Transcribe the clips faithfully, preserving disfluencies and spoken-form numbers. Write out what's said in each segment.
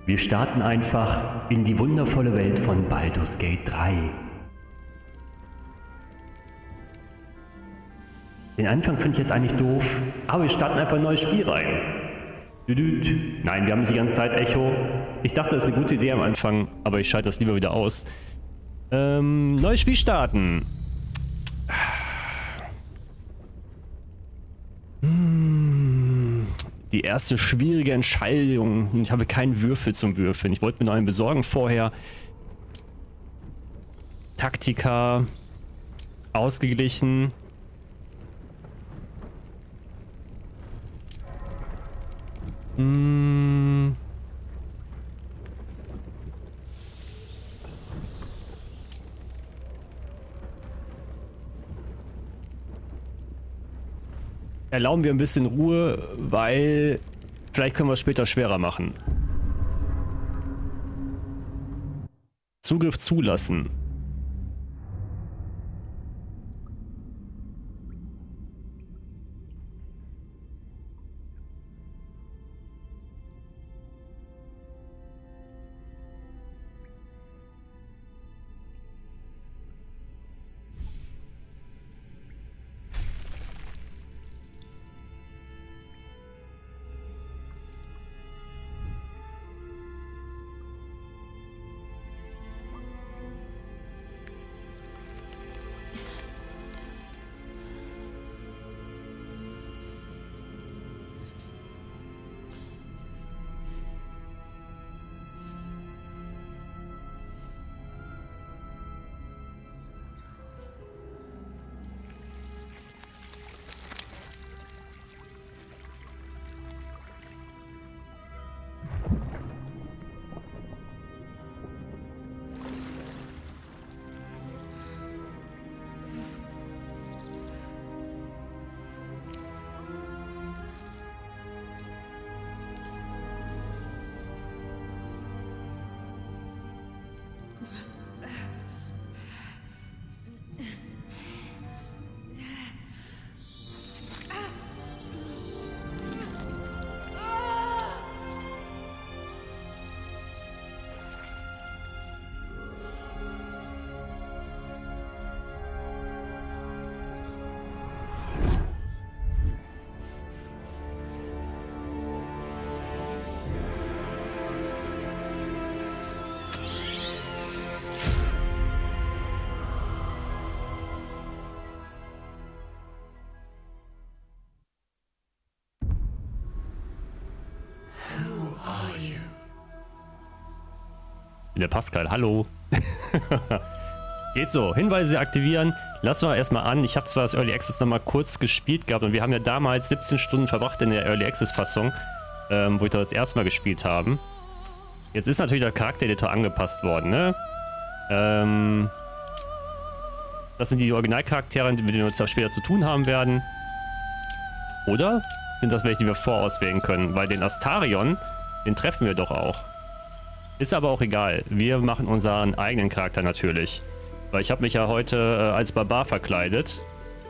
Wir starten einfach in die wundervolle Welt von Baldur's Gate drei. Den Anfang finde ich jetzt eigentlich doof, aber wir starten einfach ein neues Spiel rein. Düdüt. Nein, wir haben nicht die ganze Zeit Echo. Ich dachte, das ist eine gute Idee am Anfang, aber ich schalte das lieber wieder aus. Ähm, neues Spiel starten. Die erste schwierige Entscheidung. Ich habe keinen Würfel zum Würfeln. Ich wollte mir noch einen besorgen vorher. Taktika. Ausgeglichen. Hm. Erlauben wir ein bisschen Ruhe, weil vielleicht können wir es später schwerer machen. Zugriff zulassen. Der Pascal, hallo. Geht so, Hinweise aktivieren. Lassen wir erstmal an. Ich habe zwar das Early Access nochmal kurz gespielt gehabt und wir haben ja damals siebzehn Stunden verbracht in der Early Access Fassung, ähm, wo wir das erste Mal gespielt haben. Jetzt ist natürlich der Charaktereditor angepasst worden, ne? Ähm, das sind die Originalcharaktere, mit denen wir uns später zu tun haben werden. Oder sind das welche, die wir vorauswählen können? Weil den Astarion, den treffen wir doch auch. Ist aber auch egal. Wir machen unseren eigenen Charakter natürlich. Weil ich habe mich ja heute äh, als Barbar verkleidet.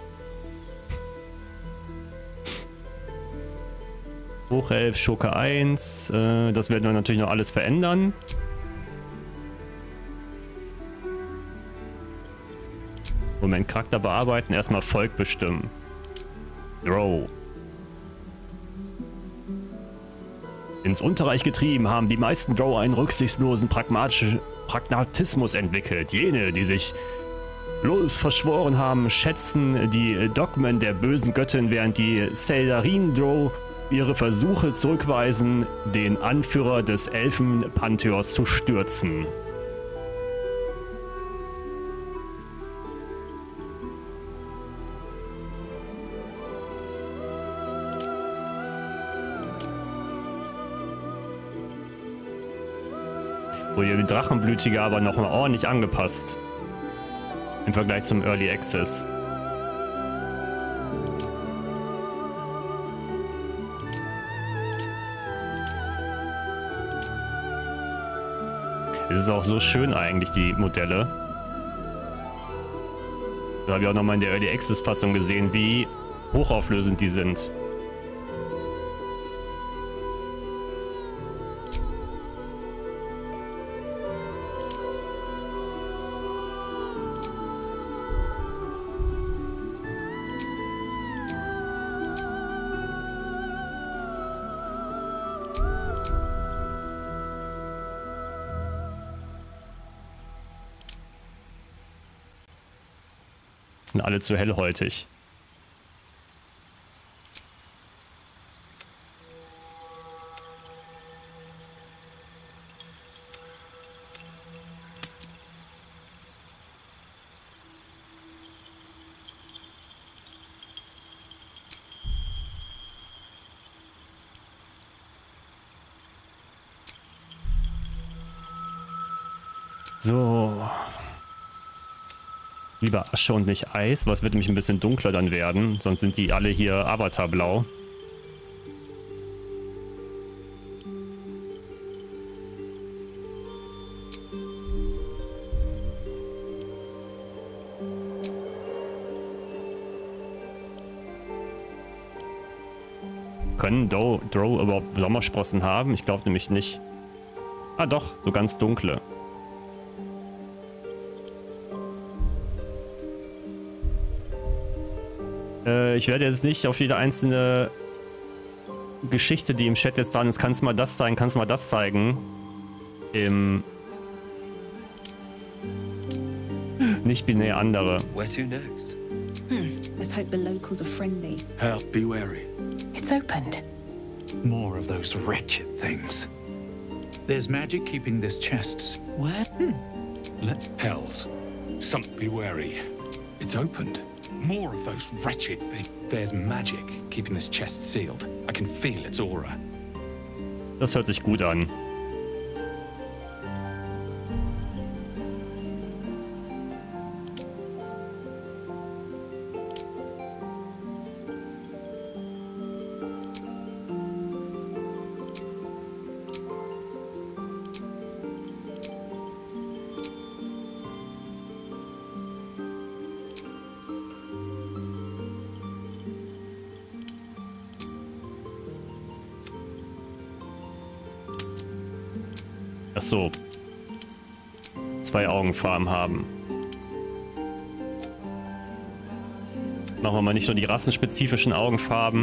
Hochelf, Schurke eins. Äh, das werden wir natürlich noch alles verändern. Moment, Charakter bearbeiten. Erstmal Volk bestimmen. Drow. Ins Unterreich getrieben haben die meisten Drow einen rücksichtslosen Pragmatismus entwickelt. Jene, die sich bloß verschworen haben, schätzen die Dogmen der bösen Göttin, während die Seldarin Drow ihre Versuche zurückweisen, den Anführer des Elfenpantheons zu stürzen. Wo die Drachenblütige aber noch mal ordentlich angepasst. Im Vergleich zum Early Access. Es ist auch so schön eigentlich, die Modelle. Da habe ich auch nochmal in der Early Access Fassung gesehen, wie hochauflösend die sind. Sind alle zu hellhäutig. So. Lieber Asche und nicht Eis, was wird nämlich ein bisschen dunkler dann werden, sonst sind die alle hier avatarblau. Können Drow, Drow überhaupt Sommersprossen haben? Ich glaube nämlich nicht. Ah doch, so ganz dunkle. Äh, ich werde jetzt nicht auf jede einzelne Geschichte, die im Chat jetzt dran ist, kannst du mal das zeigen, kannst du mal das zeigen. Im nicht binär andere. Where to next? Hmm. Let's hope the locals are friendly. Hell, be wary. It's opened. More of those wretched things. There's magic keeping this chest. Where? Hmm. Let's Hells. Something be wary. It's opened. More of those wretched things. There's magic keeping this chest sealed. I can feel its aura. Das hört sich gut an. Ach so. Zwei Augenfarben haben. Machen wir mal nicht nur die rassenspezifischen Augenfarben.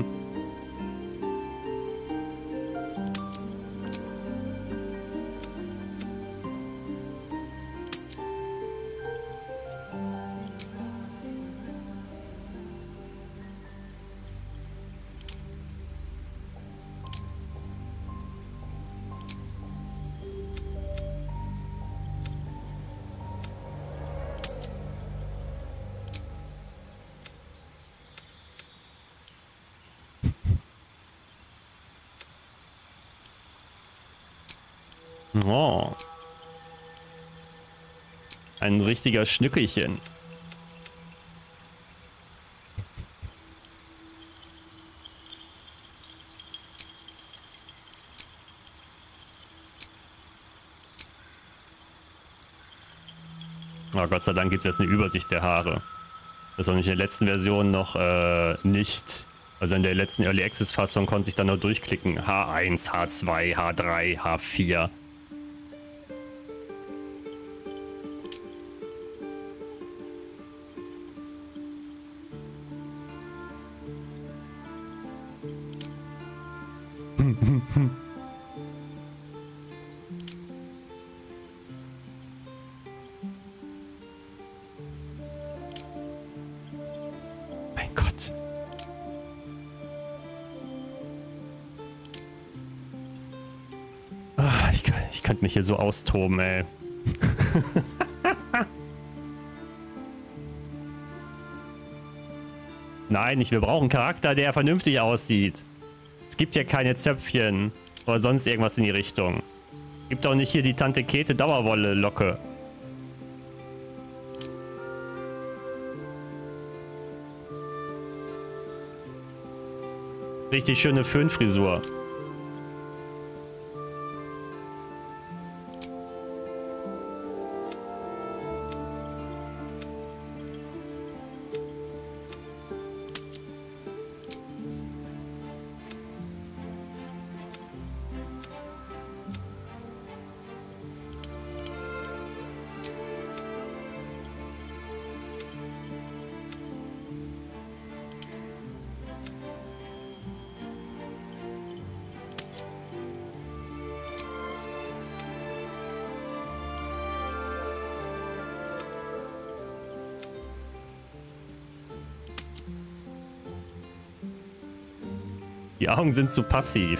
Oh. Ein richtiger Schnückelchen. Oh, Gott sei Dank gibt es jetzt eine Übersicht der Haare. Das war nämlich in der letzten Version noch äh, nicht. Also in der letzten Early Access Fassung konnte ich dann nur durchklicken. H eins, H zwei, H drei, H vier. Mein Gott. Ah, ich, ich könnte mich hier so austoben, ey. Nein, ich, wir brauchen einen Charakter, der vernünftig aussieht. Es gibt ja keine Zöpfchen oder sonst irgendwas in die Richtung. Gibt auch nicht hier die Tante Käthe Dauerwolle-Locke. Richtig schöne Föhnfrisur. Die Augen sind zu passiv.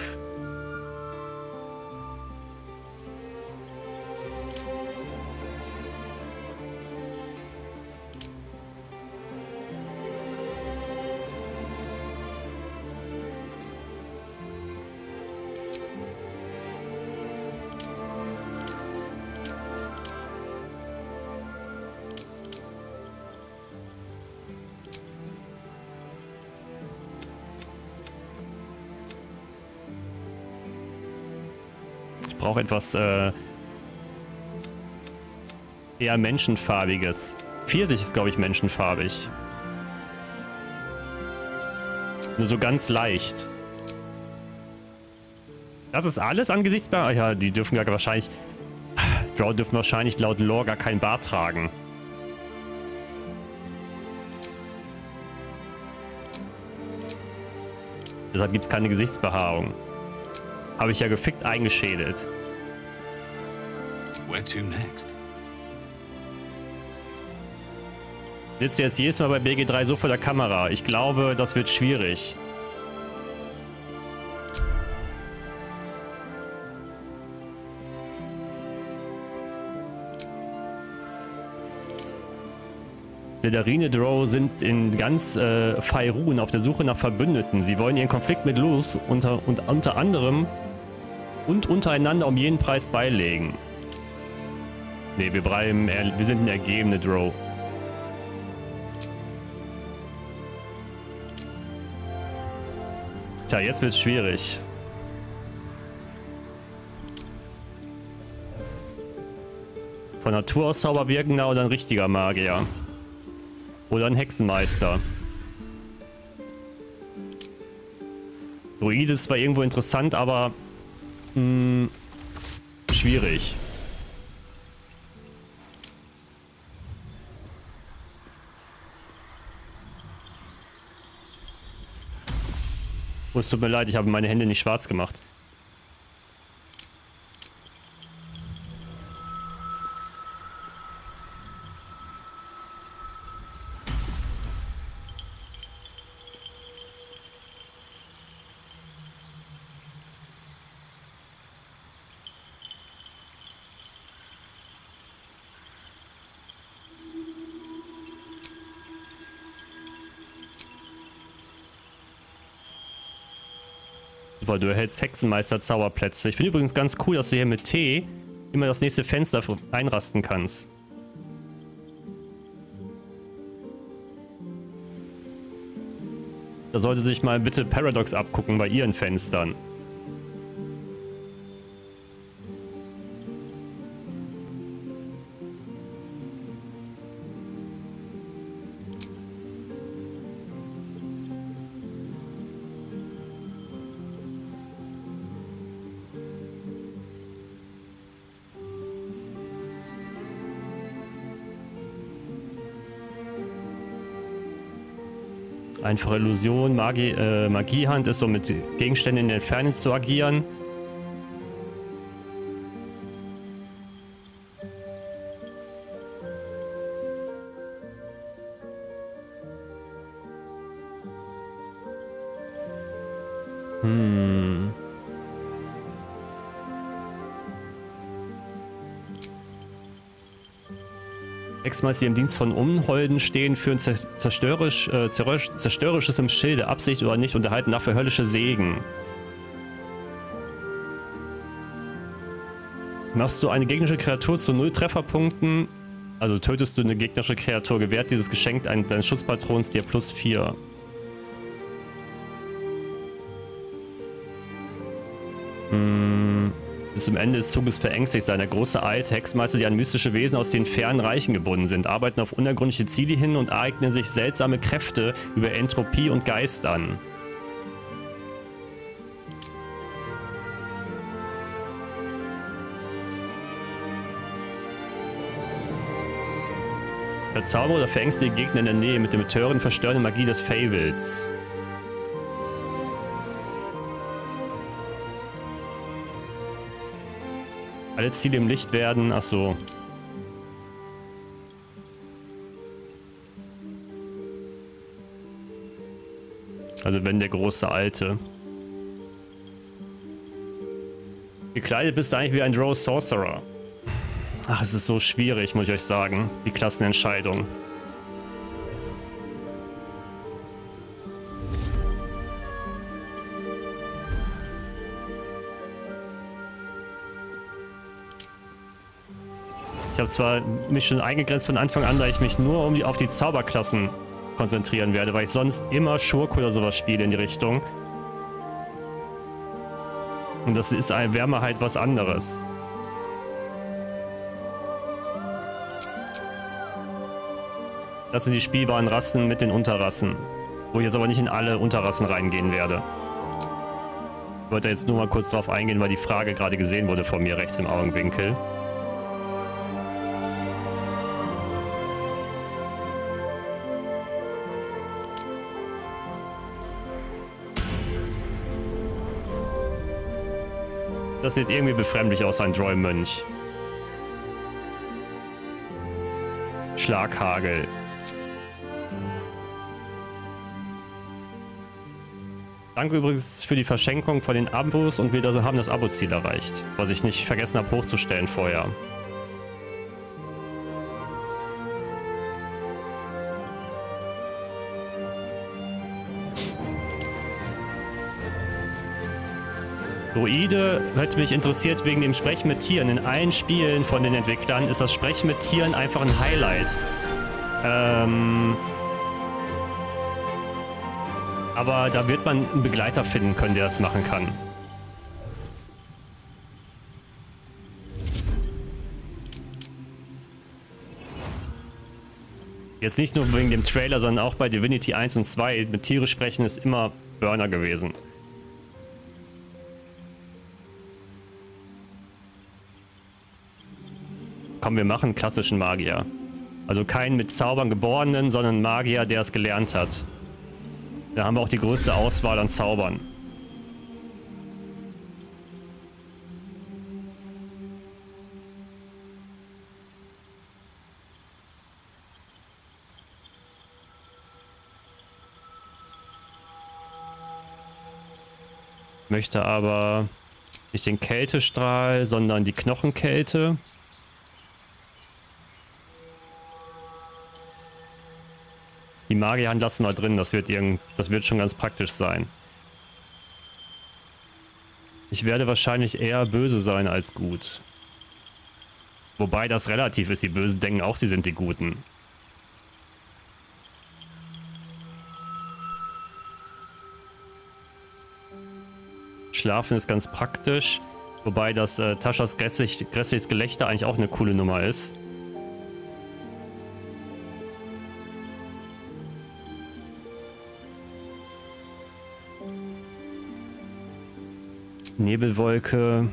Ich brauche etwas äh, eher menschenfarbiges. Pfirsich ist, glaube ich, menschenfarbig. Nur so ganz leicht. Das ist alles an Gesichtsbehaarung? Ja, die dürfen ja wahrscheinlich... Drow dürfen wahrscheinlich laut Lore gar keinen Bart tragen. Deshalb gibt es keine Gesichtsbehaarung. Habe ich ja gefickt eingeschädelt. Where to next? Sitzt du jetzt jedes Mal bei B G drei so vor der Kamera? Ich glaube, das wird schwierig. Seldarine Drow sind in ganz äh, Faerun auf der Suche nach Verbündeten. Sie wollen ihren Konflikt mit Luz unter, und unter anderem und untereinander um jeden Preis beilegen. Ne, wir bleiben, wir sind eine ergebene Drow. Tja, jetzt wird's schwierig. Von Natur aus Zauberwirkender oder ein richtiger Magier? Oder ein Hexenmeister? Druide ist zwar irgendwo interessant, aber mh, schwierig. Oh, es tut mir leid, ich habe meine Hände nicht schwarz gemacht. Super, du erhältst Hexenmeister-Zauberplätze. Ich finde übrigens ganz cool, dass du hier mit T immer das nächste Fenster einrasten kannst. Da sollte sich mal bitte Paradox abgucken bei ihren Fenstern. Einfache Illusion, Magie, äh, Magiehand ist so mit Gegenständen in der Ferne zu agieren. Hm. Hexenmeister, die im Dienst von Unholden stehen, führen zerstörerisch, äh, Zerstörerisches im Schilde, Absicht oder nicht, unterhalten dafür höllische Segen. Machst du eine gegnerische Kreatur zu null Trefferpunkten, also tötest du eine gegnerische Kreatur, gewährt dieses Geschenk deines Schutzpatrons dir plus vier. Hm. Bis zum Ende des Zuges verängstigt sein. Der große alte Hexenmeister, die an mystische Wesen aus den fernen Reichen gebunden sind, arbeiten auf unergründliche Ziele hin und eignen sich seltsame Kräfte über Entropie und Geist an. Verzaubere oder verängstige Gegner in der Nähe mit der betörenden, verstörenden Magie des Feywields. Alle Ziele im Licht werden, ach so. Also wenn der große Alte. Gekleidet bist du eigentlich wie ein Drow Sorcerer. Ach, es ist so schwierig, muss ich euch sagen, die Klassenentscheidung. Ich habe zwar mich schon eingegrenzt von Anfang an, da ich mich nur um die, auf die Zauberklassen konzentrieren werde, weil ich sonst immer Schurke oder sowas spiele in die Richtung. Und das ist ein Wärme halt was anderes. Das sind die spielbaren Rassen mit den Unterrassen. Wo ich jetzt aber nicht in alle Unterrassen reingehen werde. Ich wollte jetzt nur mal kurz drauf eingehen, weil die Frage gerade gesehen wurde von mir rechts im Augenwinkel. Das sieht irgendwie befremdlich aus, ein Drow-Mönch. Schlaghagel. Danke übrigens für die Verschenkung von den Abos und wir haben das Abo-Ziel erreicht, was ich nicht vergessen habe hochzustellen vorher. Druide hätte mich interessiert wegen dem Sprechen mit Tieren. In allen Spielen von den Entwicklern ist das Sprechen mit Tieren einfach ein Highlight. Ähm... Aber da wird man einen Begleiter finden können, der das machen kann. Jetzt nicht nur wegen dem Trailer, sondern auch bei Divinity eins und zwei. Mit Tiere sprechen ist immer Burner gewesen. Komm, wir machen klassischen Magier. Also keinen mit Zaubern geborenen, sondern einen Magier, der es gelernt hat. Da haben wir auch die größte Auswahl an Zaubern. Möchte aber nicht den Kältestrahl, sondern die Knochenkälte. Die Magierhand lassen wir drin, das wird, irgend, das wird schon ganz praktisch sein. Ich werde wahrscheinlich eher böse sein als gut. Wobei das relativ ist, die Bösen denken auch, sie sind die Guten. Schlafen ist ganz praktisch, wobei das äh, Taschas grässlich, grässliches Gelächter eigentlich auch eine coole Nummer ist. Nebelwolke.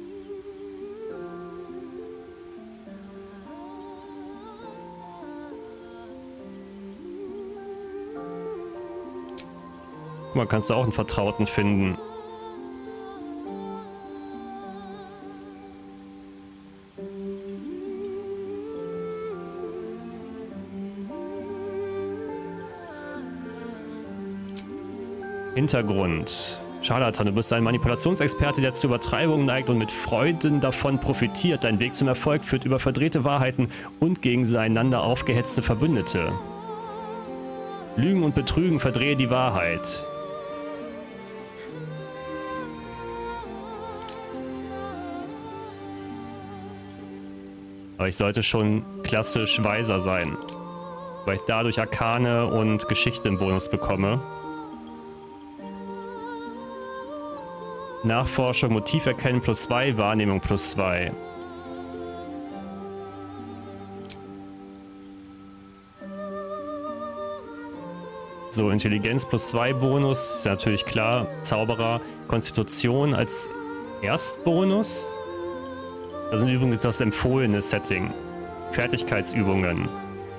Guck mal, kannst du auch einen Vertrauten finden. Hintergrund. Scharlatan, du bist ein Manipulationsexperte, der zu Übertreibungen neigt und mit Freuden davon profitiert. Dein Weg zum Erfolg führt über verdrehte Wahrheiten und gegeneinander aufgehetzte Verbündete. Lügen und Betrügen verdrehe die Wahrheit. Aber ich sollte schon klassisch weiser sein, weil ich dadurch Arkane und Geschichte im Bonus bekomme. Nachforschung, Motiv erkennen plus zwei, Wahrnehmung plus zwei. So, Intelligenz plus zwei Bonus, ist natürlich klar. Zauberer, Konstitution als Erstbonus. Das sind übrigens das empfohlene Setting. Fertigkeitsübungen.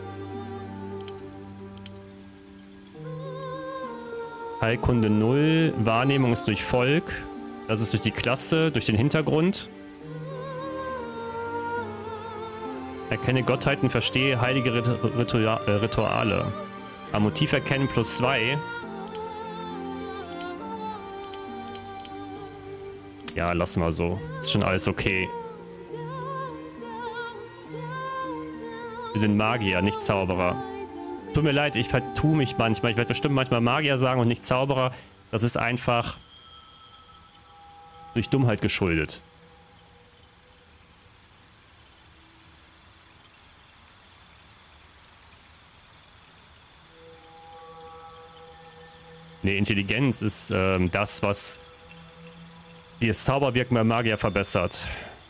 Heilkunde null, Wahrnehmung ist durch Volk. Das ist durch die Klasse, durch den Hintergrund. Erkenne Gottheiten, verstehe heilige Ritua äh, Rituale. Am Motiv erkennen plus zwei. Ja, lass mal so. Ist schon alles okay. Wir sind Magier, nicht Zauberer. Tut mir leid, ich vertue mich manchmal. Ich werde bestimmt manchmal Magier sagen und nicht Zauberer. Das ist einfach durch Dummheit geschuldet. Nee, Intelligenz ist ähm, das, was das Zauberwirken beim Magier verbessert.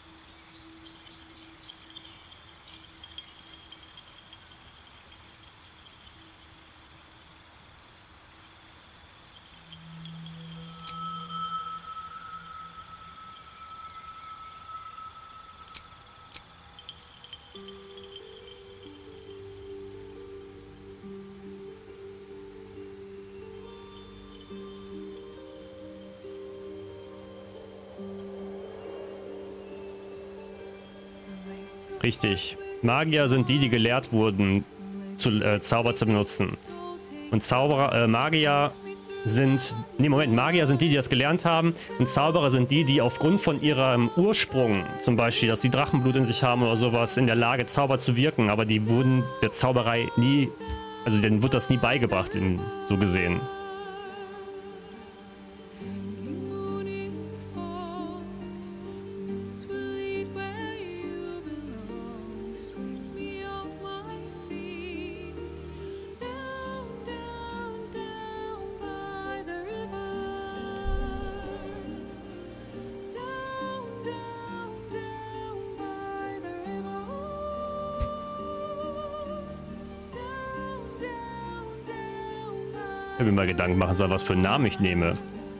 Richtig. Magier sind die, die gelehrt wurden, zu, äh, Zauber zu benutzen. Und Zauberer, äh, Magier sind... Nee, Moment, Magier sind die, die das gelernt haben. Und Zauberer sind die, die aufgrund von ihrem Ursprung, zum Beispiel, dass sie Drachenblut in sich haben oder sowas, in der Lage, Zauber zu wirken. Aber die wurden der Zauberei nie... Also denen wird das nie beigebracht, in, so gesehen. Ich habe mir mal Gedanken machen sollen, was für einen Namen ich nehme.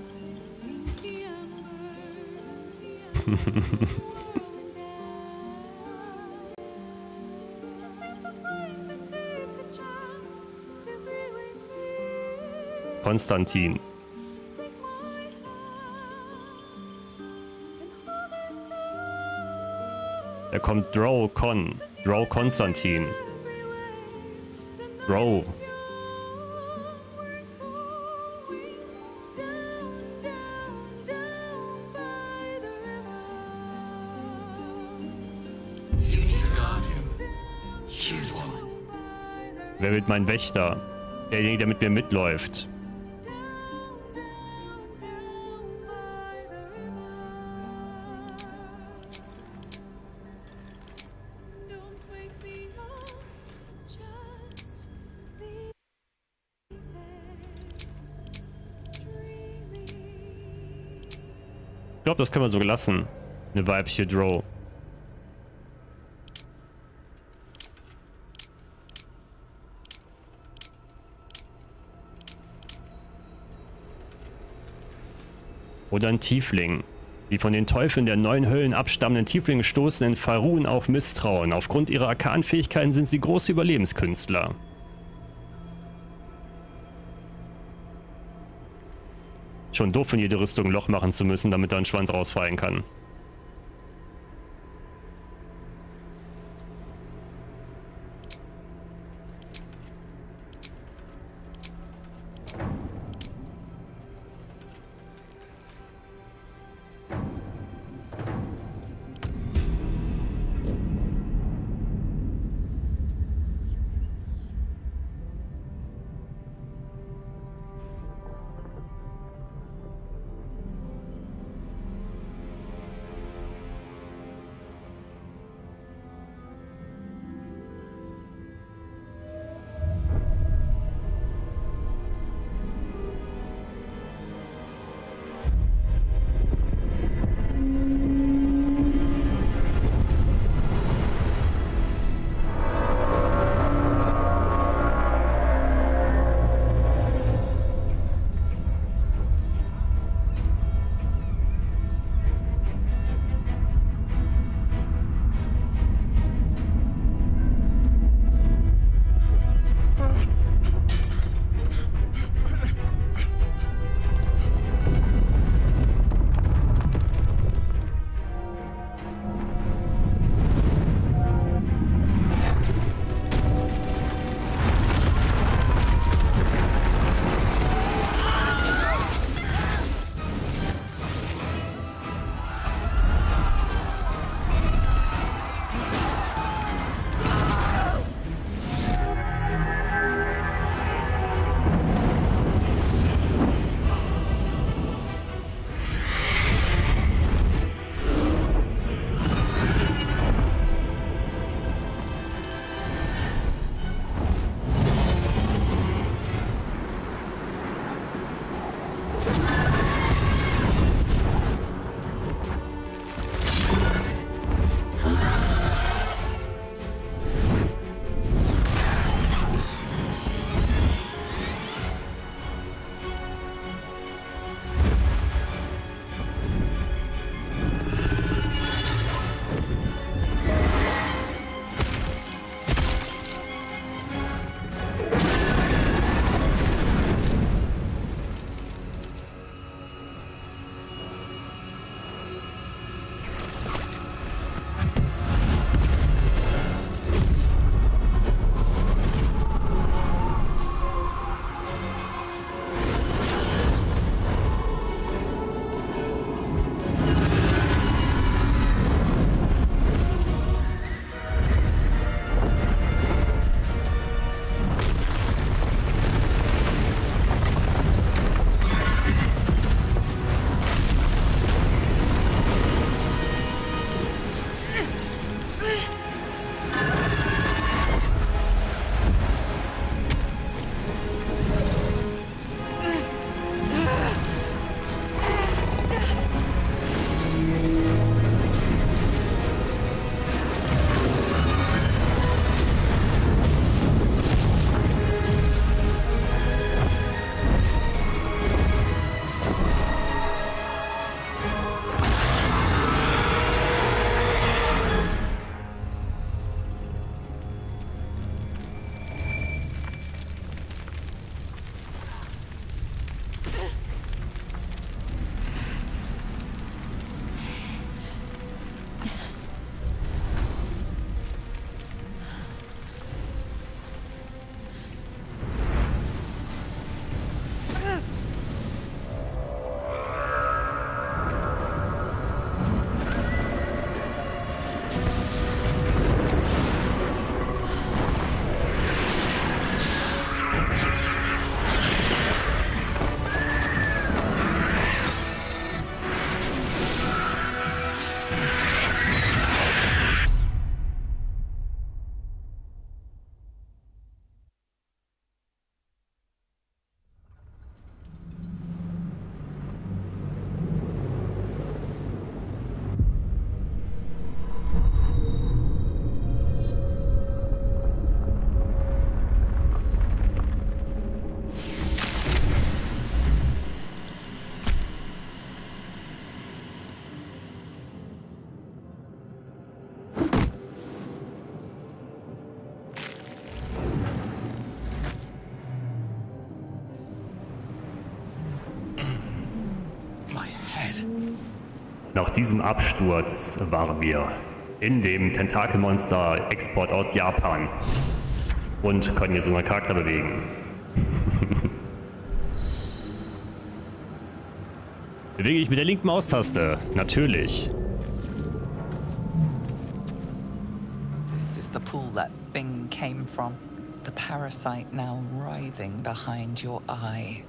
Konstantin. Da kommt Drow Con. Drow Konstantin. Drow. Wer wird mein Wächter? Derjenige, der mit mir mitläuft. Ich glaube, das können wir so lassen. Eine weibliche Drow. Oder ein Tiefling. Die von den Teufeln der neuen Höllen abstammenden Tieflinge stoßen in Faerûn auf Misstrauen. Aufgrund ihrer Arkanfähigkeiten sind sie große Überlebenskünstler. Schon doof, in jede Rüstung ein Loch machen zu müssen, damit da ein Schwanz rausfallen kann. Nach diesem Absturz waren wir in dem Tentakelmonster-Export aus Japan und können jetzt unseren Charakter bewegen. Bewege ich mit der linken Maustaste. Natürlich. This is the pool that thing came from. The parasite now writhing behind your eye.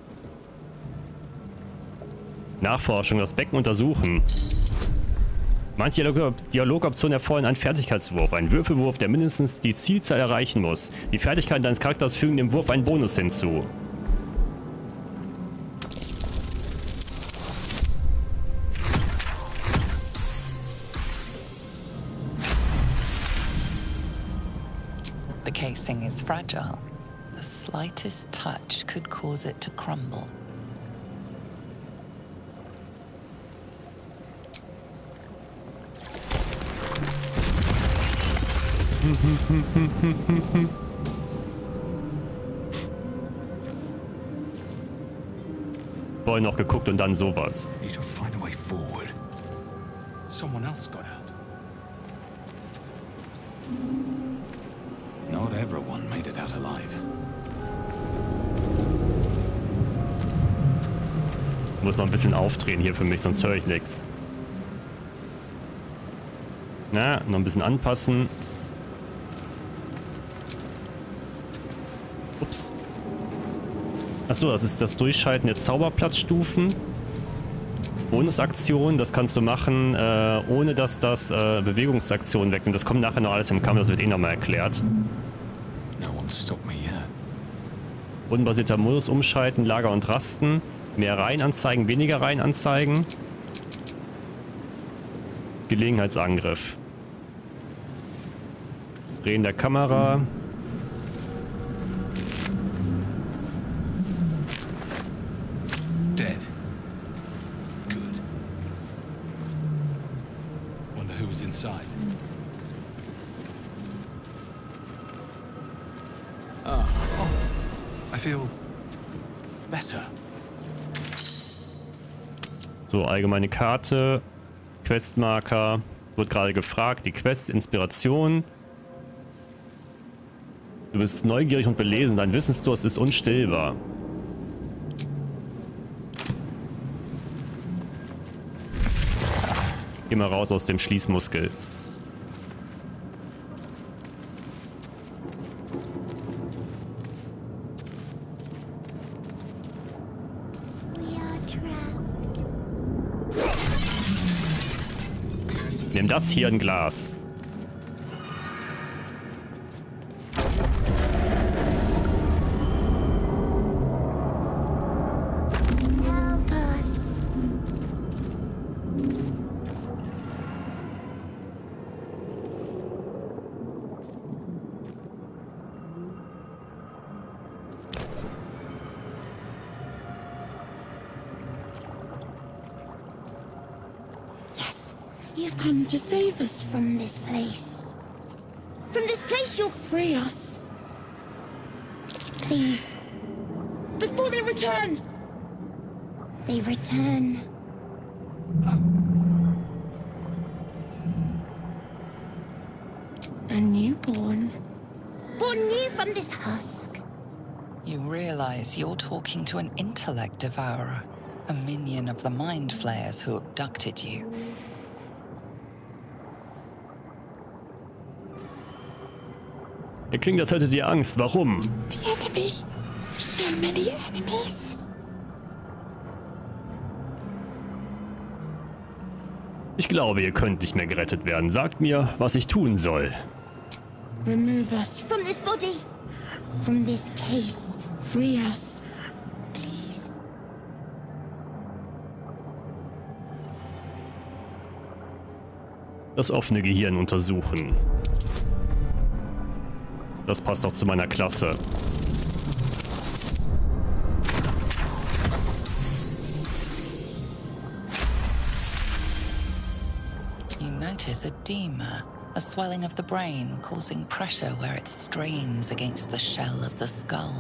Nachforschung, das Becken untersuchen. Manche Dialog Dialogoptionen erfordern einen Fertigkeitswurf. Ein Würfelwurf, der mindestens die Zielzahl erreichen muss. Die Fertigkeiten deines Charakters fügen dem Wurf einen Bonus hinzu. The casing is fragile. The slightest touch could cause it to crumble. Vorhin noch geguckt und dann sowas. Need to find a way forward. Someone else got out. Not everyone made it out alive. Muss man ein bisschen aufdrehen hier für mich, sonst höre ich nichts. Na, noch ein bisschen anpassen. Ups. Achso, das ist das Durchschalten der Zauberplatzstufen. Bonusaktion, das kannst du machen, äh, ohne dass das äh, Bewegungsaktionen wegnimmt. Das kommt nachher noch alles im Kampf, das wird eh nochmal erklärt. No one stopped me yet. Bodenbasierter Modus umschalten, Lager und Rasten. Mehr Reihen anzeigen, weniger Reihen anzeigen. Gelegenheitsangriff. Drehen der Kamera. Dead. Good. Wonder who was inside. Ah. Oh. I feel better. So, allgemeine Karte. Questmarker. Wird gerade gefragt. Die Quest, Inspiration. Du bist neugierig und belesen. Dein Wissensdurst ist unstillbar. Geh mal raus aus dem Schließmuskel. Nimm das hier ein Glas. You've come to save us from this place. From this place, you'll free us. Please. Before they return. They return. A newborn. Born new from this husk. You realize you're talking to an intellect devourer, a minion of the mind flayers who abducted you. Er klingt, als hättet ihr Angst. Warum? The enemy. So many enemies. Ich glaube, ihr könnt nicht mehr gerettet werden. Sagt mir, was ich tun soll. Remove us from this body. From this case. Free us. Please. Das offene Gehirn untersuchen. Das passt auch zu meiner Klasse. You notice edema, a swelling of the brain causing pressure where it strains against the shell of the skull.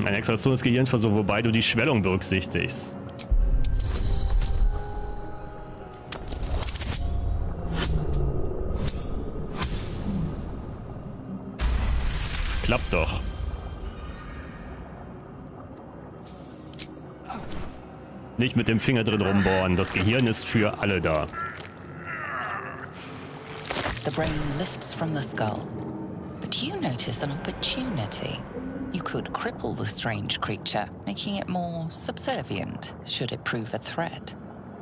Eine Extraktion des Gehirns versucht, wobei du die Schwellung berücksichtigst. Klappt doch. Nicht mit dem Finger drin rumbohren. Das Gehirn ist für alle da. The brain lifts from the skull, but you notice an opportunity. You could cripple the strange creature, making it more subservient, should it prove a threat.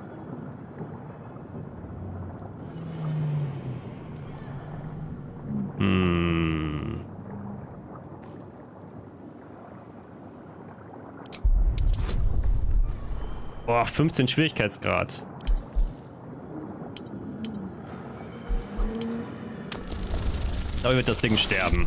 Hm. Boah, fünfzehn Schwierigkeitsgrad. Da wird das Ding sterben.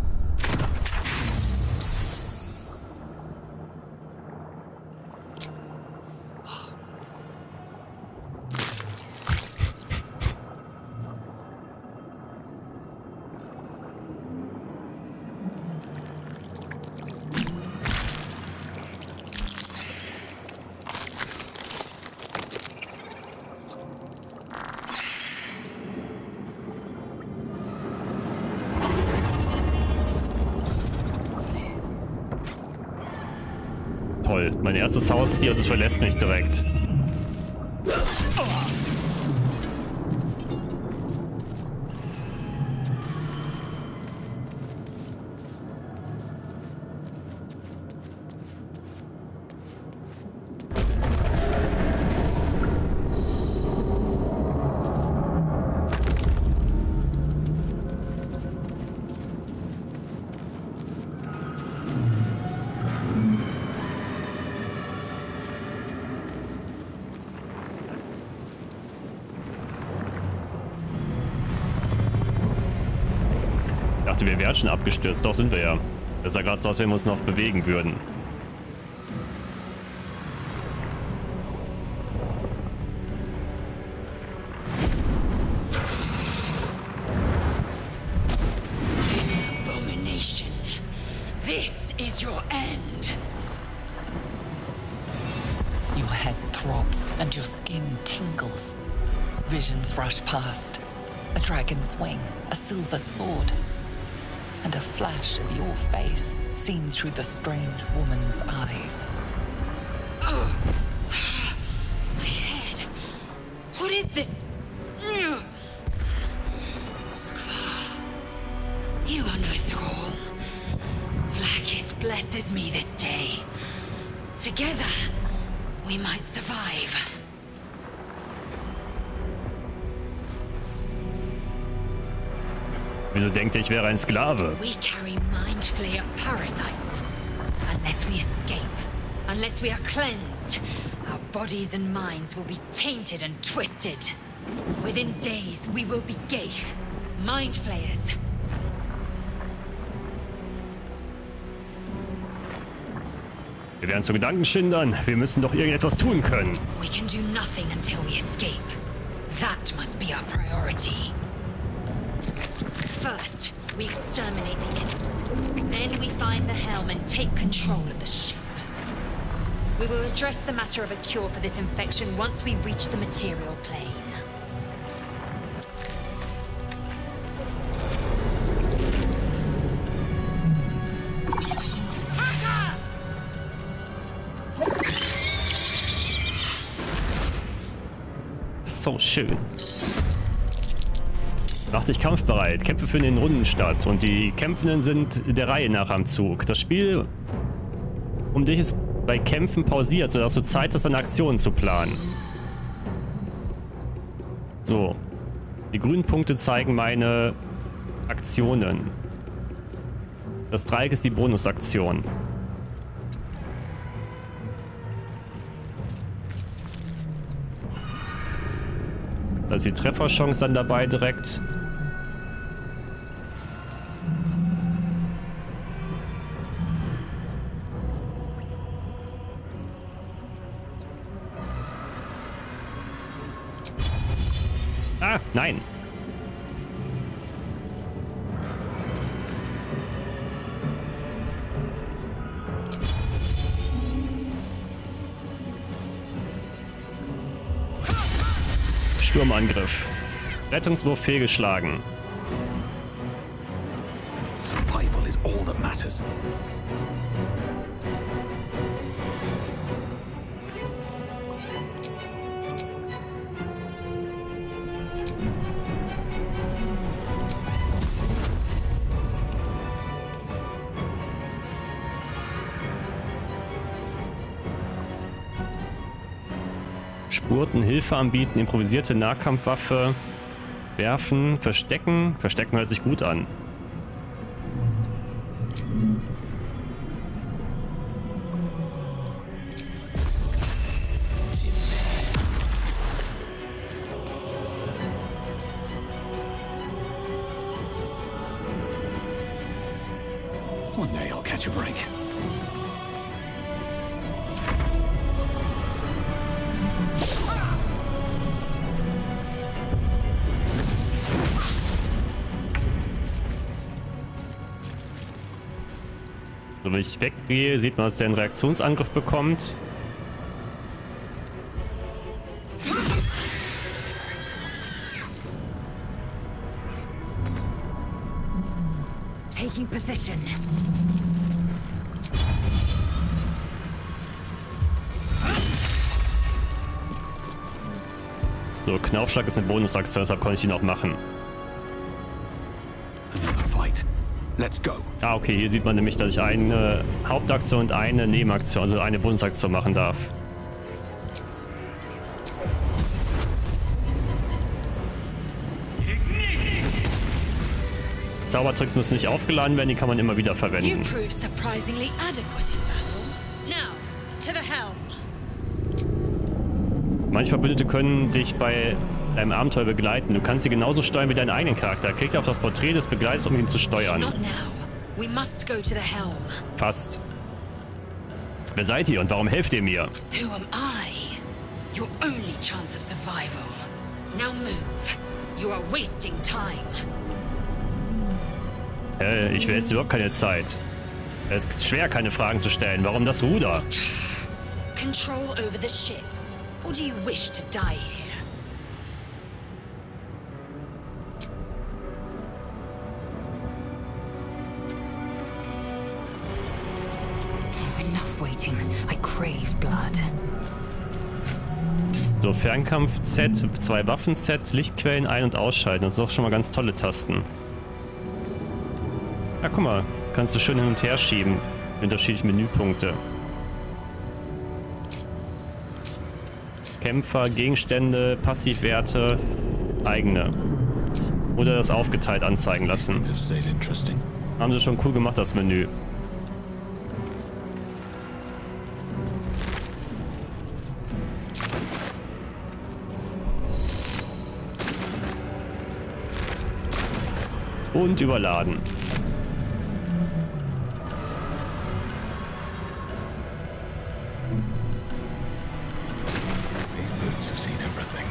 Toll, mein erstes Haustier und es verlässt mich direkt. Ich dachte, wir wären schon abgestürzt. Doch, sind wir ja. Das sah gerade so aus, wenn wir uns noch bewegen würden. Abomination. This is your end. Your head throbs and your skin tingles. Visions rush past. A dragon's wing, a silver sword. And a flash of your face seen through the strange woman's eyes. Oh, my head. What is this? Skvar, you are no thrall. Vlaakith blesses me this day. Together, we might survive. Wieso denkt ihr, ich wäre ein Sklave? We carry mind flayer parasites. Unless we escape, unless we are cleansed, our bodies and minds will be tainted and twisted. Within days, we will be Geich, mind flayers. Wir werden zu Gedankenschindern. Wir müssen doch irgendetwas tun können. We can do nothing until we escape. That must be our priority. First, we exterminate the imps. Then we find the helm and take control of the ship. We will address the matter of a cure for this infection once we reach the material plane. So schön. Mach dich kampfbereit. Kämpfe finden in Runden statt. Und die Kämpfenden sind der Reihe nach am Zug. Das Spiel um dich ist bei Kämpfen pausiert, sodass du Zeit hast, deine Aktionen zu planen. So. Die grünen Punkte zeigen meine Aktionen. Das Dreieck ist die Bonusaktion. Da ist die Trefferchance dann dabei direkt. Ah, nein. Sturmangriff. Rettungswurf fehlgeschlagen. Survival is all that matters. Spurten, Hilfe anbieten, improvisierte Nahkampfwaffe, werfen, verstecken. Verstecken hört sich gut an. One day I'll catch a break. So, wenn ich weggehe, sieht man, dass der einen Reaktionsangriff bekommt. Taking position. So, Knaufschlag ist eine Bonusaktion, deshalb konnte ich ihn auch machen. Another fight. Let's go. Ah, okay, hier sieht man nämlich, dass ich eine Hauptaktion und eine Nebenaktion, also eine Bonusaktion machen darf. Zaubertricks müssen nicht aufgeladen werden, die kann man immer wieder You verwenden. proved surprisingly adequate in battle. Now, to the helm. Manche Verbündete können dich bei deinem Abenteuer begleiten. Du kannst sie genauso steuern wie deinen eigenen Charakter. Klick auf das Porträt des Begleiters, um ihn zu steuern. Not now. We must go to the helm. Fast. Wer seid ihr und warum helft ihr mir? Who am I? Your only chance of survival. Now move. You are wasting time. Äh, ich will jetzt überhaupt keine Zeit. Es ist schwer, keine Fragen zu stellen. Warum das Ruder? Control over the ship. Or do you wish to die here? Enough waiting. I crave blood. So, Fernkampf-Set, zwei Waffen-Set, Lichtquellen ein- und ausschalten. Das sind doch schon mal ganz tolle Tasten. Ja, guck mal. Kannst du schön hin und her schieben. Unterschiedliche Menüpunkte. Kämpfer, Gegenstände, Passivwerte, eigene. Oder das aufgeteilt anzeigen lassen. Things have stayed interesting. Haben sie schon cool gemacht, das Menü. Und überladen. These boots have seen everything.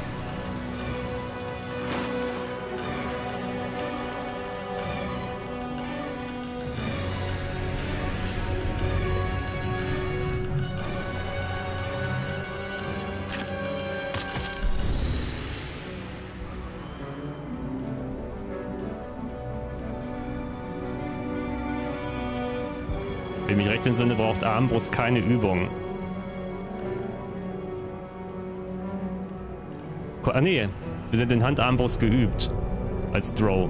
Wenn ich mich recht entsinne, braucht Armbrust keine Übung. Ah nee, wir sind in Handarmbrust geübt. Als Drow.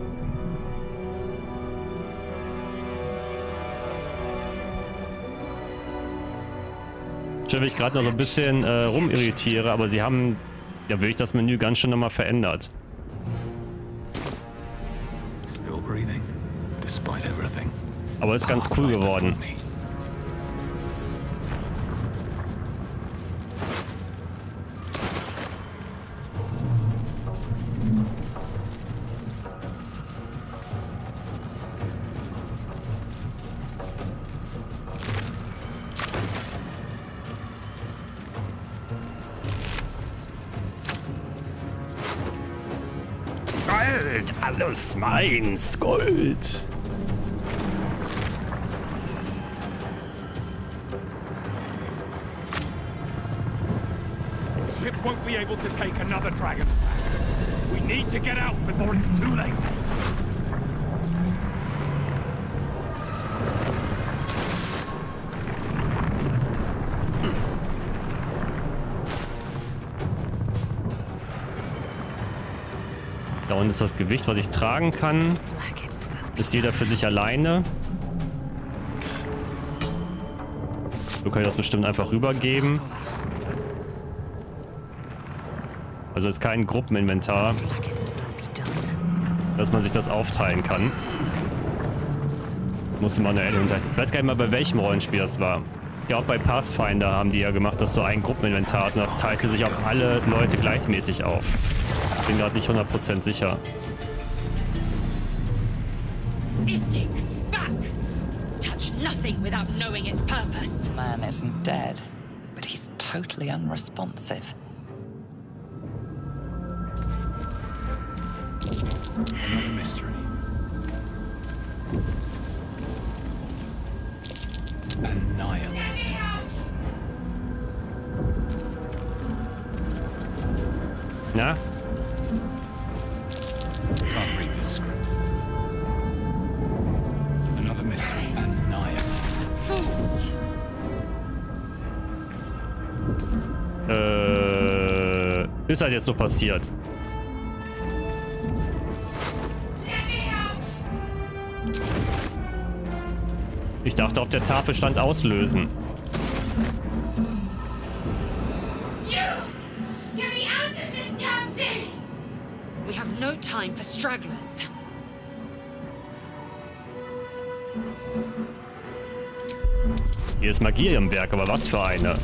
Schön, wenn ich gerade noch so ein bisschen äh, rumirritiere, aber sie haben ja wirklich das Menü ganz schön nochmal verändert. Still breathing, despite everything. Aber ist ganz cool geworden. Gold, alles meins, Gold. ship won't be able to take another dragon. We need to get out before it's too late. Da unten ist das Gewicht, was ich tragen kann. Ist jeder für sich alleine. So kann ich das bestimmt einfach rübergeben. Also ist kein Gruppeninventar, dass man sich das aufteilen kann. Musste manuell hinter. Ich weiß gar nicht mal, bei welchem Rollenspiel das war. Ja, auch bei Pathfinder haben die ja gemacht, dass du ein Gruppeninventar hast und das teilte sich auf alle Leute gleichmäßig auf. Ich bin gerade nicht hundert Prozent sicher. Istik, back! Touch nothing without knowing its purpose. The man isn't dead, but he's totally unresponsive. Another mystery. Annihilate. Na? Can't read this script. Another mystery. Annihilate. Äh, ist halt jetzt so passiert. Ich dachte, auf der Tafel stand auslösen. We have no time for stragglers. Hier ist Magie im Werk, aber was für eine?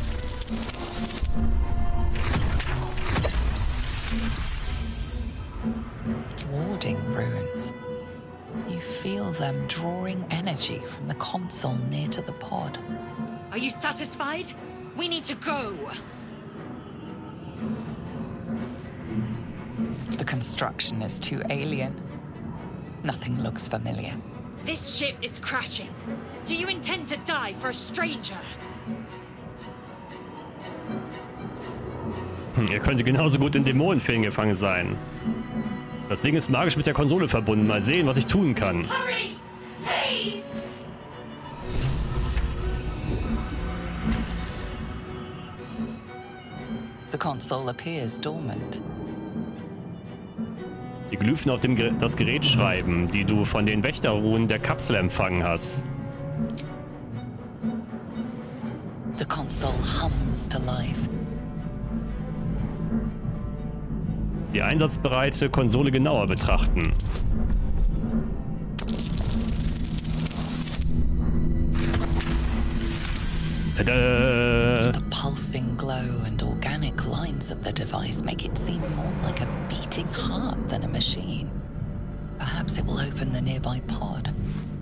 Warding runes. You feel them drawing energy from the console near to the pod. Are you satisfied? We need to go. The construction is too alien. Nothing looks familiar. This ship is crashing. Do you intend to die for a stranger? Hm, ihr könnte genauso gut in Dämonenfällen gefangen sein. Das Ding ist magisch mit der Konsole verbunden. Mal sehen, was ich tun kann. Hurry! Please! The console appears dormant. Die Glyphen auf dem Ger das Gerät schreiben, die du von den Wächterruhen der Kapsel empfangen hast. The console hums to life. Die einsatzbereite Konsole genauer betrachten. Tada! The pulsing glow and organic lines of the device make it seem more like a beating heart than a machine. Perhaps it will open the nearby pod.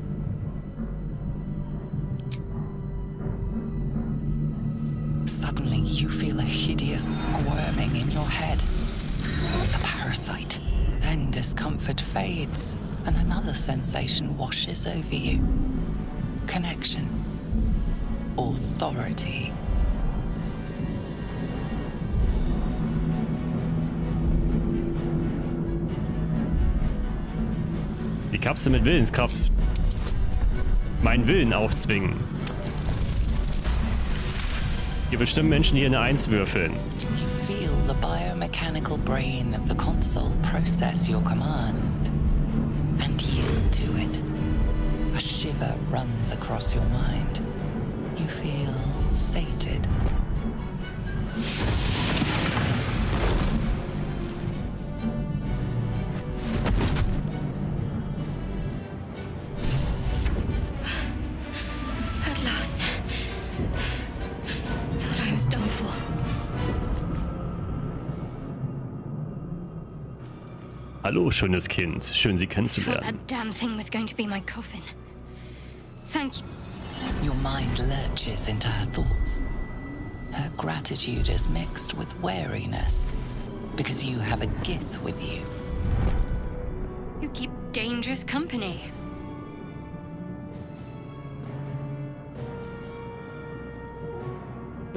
Suddenly, you feel a hideous squirming in your head. A parasite. Then discomfort fades, and another sensation washes over you. Connection. Authority. Die Kapsel mit Willenskraft. Meinen Willen aufzwingen. Ihr bestimmt Menschen, die eine Eins würfeln. You feel the biomechanical brain of the console process your command and yield to it. A shiver runs across your mind. You feel sated. At last. Thought I was done for. Hallo, schönes Kind. Schön, Sie Thought kennenzulernen. that damn thing was going to be my coffin. Thank you. Your mind lurches into her thoughts. Her gratitude is mixed with wariness, because you have a Gith with you. You keep dangerous company.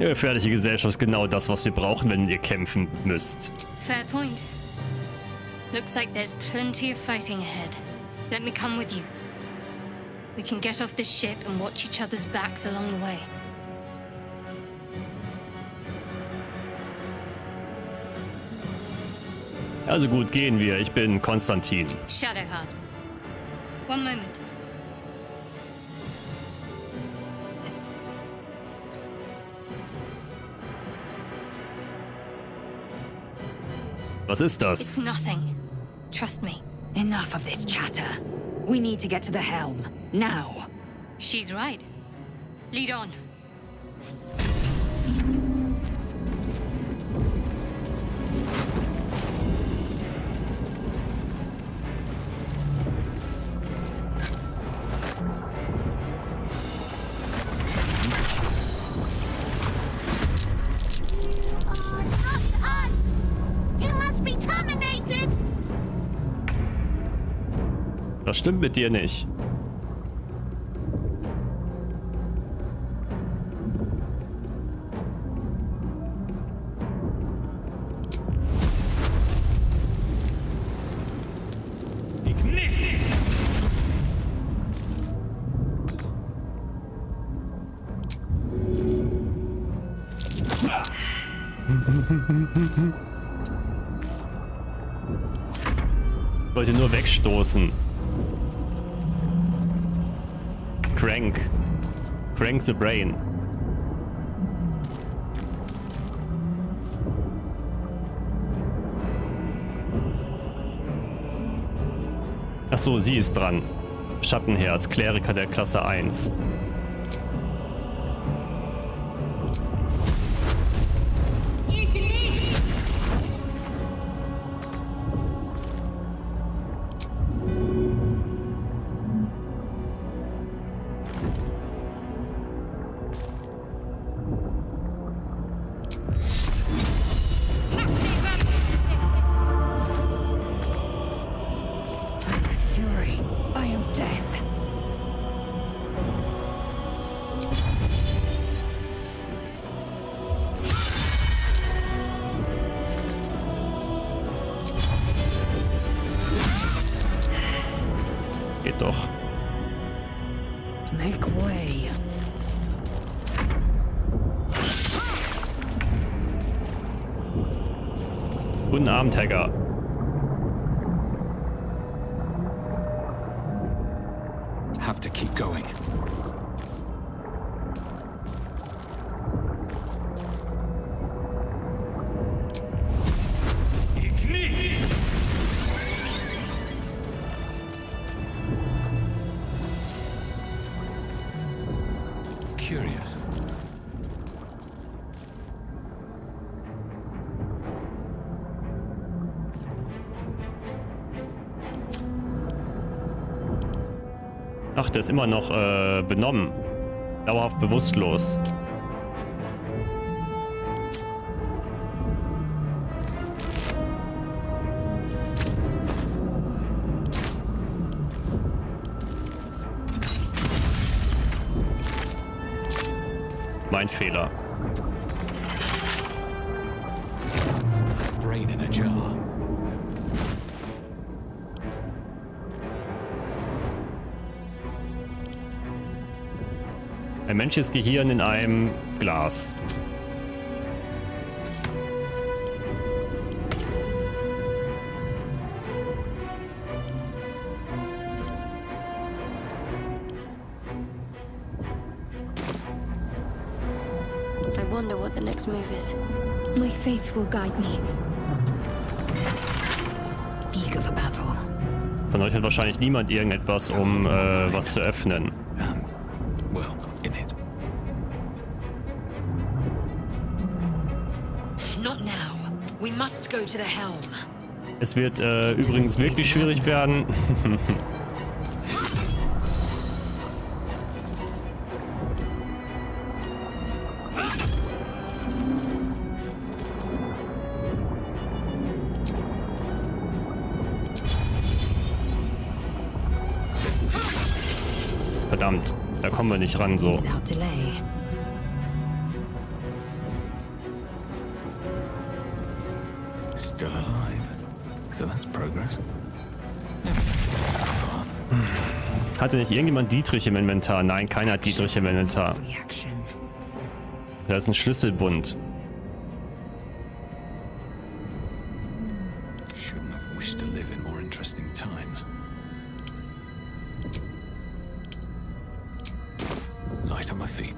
Eine gefährliche Gesellschaft ist genau das, was wir brauchen, wenn ihr kämpfen müsst. Fair point. Looks like there's plenty of fighting ahead. Let me come with you. We can get off this ship and watch each other's backs along the way. Also gut, gehen wir. Ich bin Konstantin. Shadowheart. One moment. Was ist das? It's nothing. Trust me. Enough of this chatter. We need to get to the helm. Now. She's right. Lead on. Das stimmt mit dir nicht. Ich wollte nur wegstoßen. Crank. Crank the brain. Ach so, sie ist dran. Schattenherz, Kleriker der Klasse eins. Geht doch. Make way. Guten Abend, Hacker. Have to keep going. Curious. Ach, der ist immer noch äh, benommen. Dauerhaft bewusstlos. Mein Fehler. Brain in a jar. Ein menschliches Gehirn in einem Glas. I wonder what the next move is. My faith will guide me. Eager for battle. Von euch hat wahrscheinlich niemand irgendetwas, um äh, was zu öffnen. Um, well, in it. Not now. We must go to the helm. Es wird äh, übrigens wirklich schwierig werden. Verdammt, da kommen wir nicht ran so. Without delay. Still alive. So that's progress. Hatte nicht irgendjemand Dietrich im Inventar? Nein, keiner hat Dietrich im Inventar. Da ist ein Schlüsselbund. Shouldn't have wished to live in more interesting times. Light on my feet.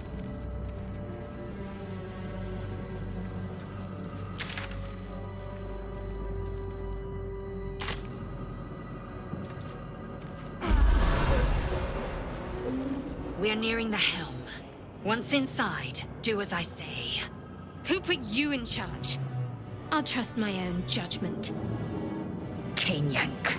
We are nearing the helm. Once inside, do as I say. Who put you in charge? I'll trust my own judgment. Cane Yank.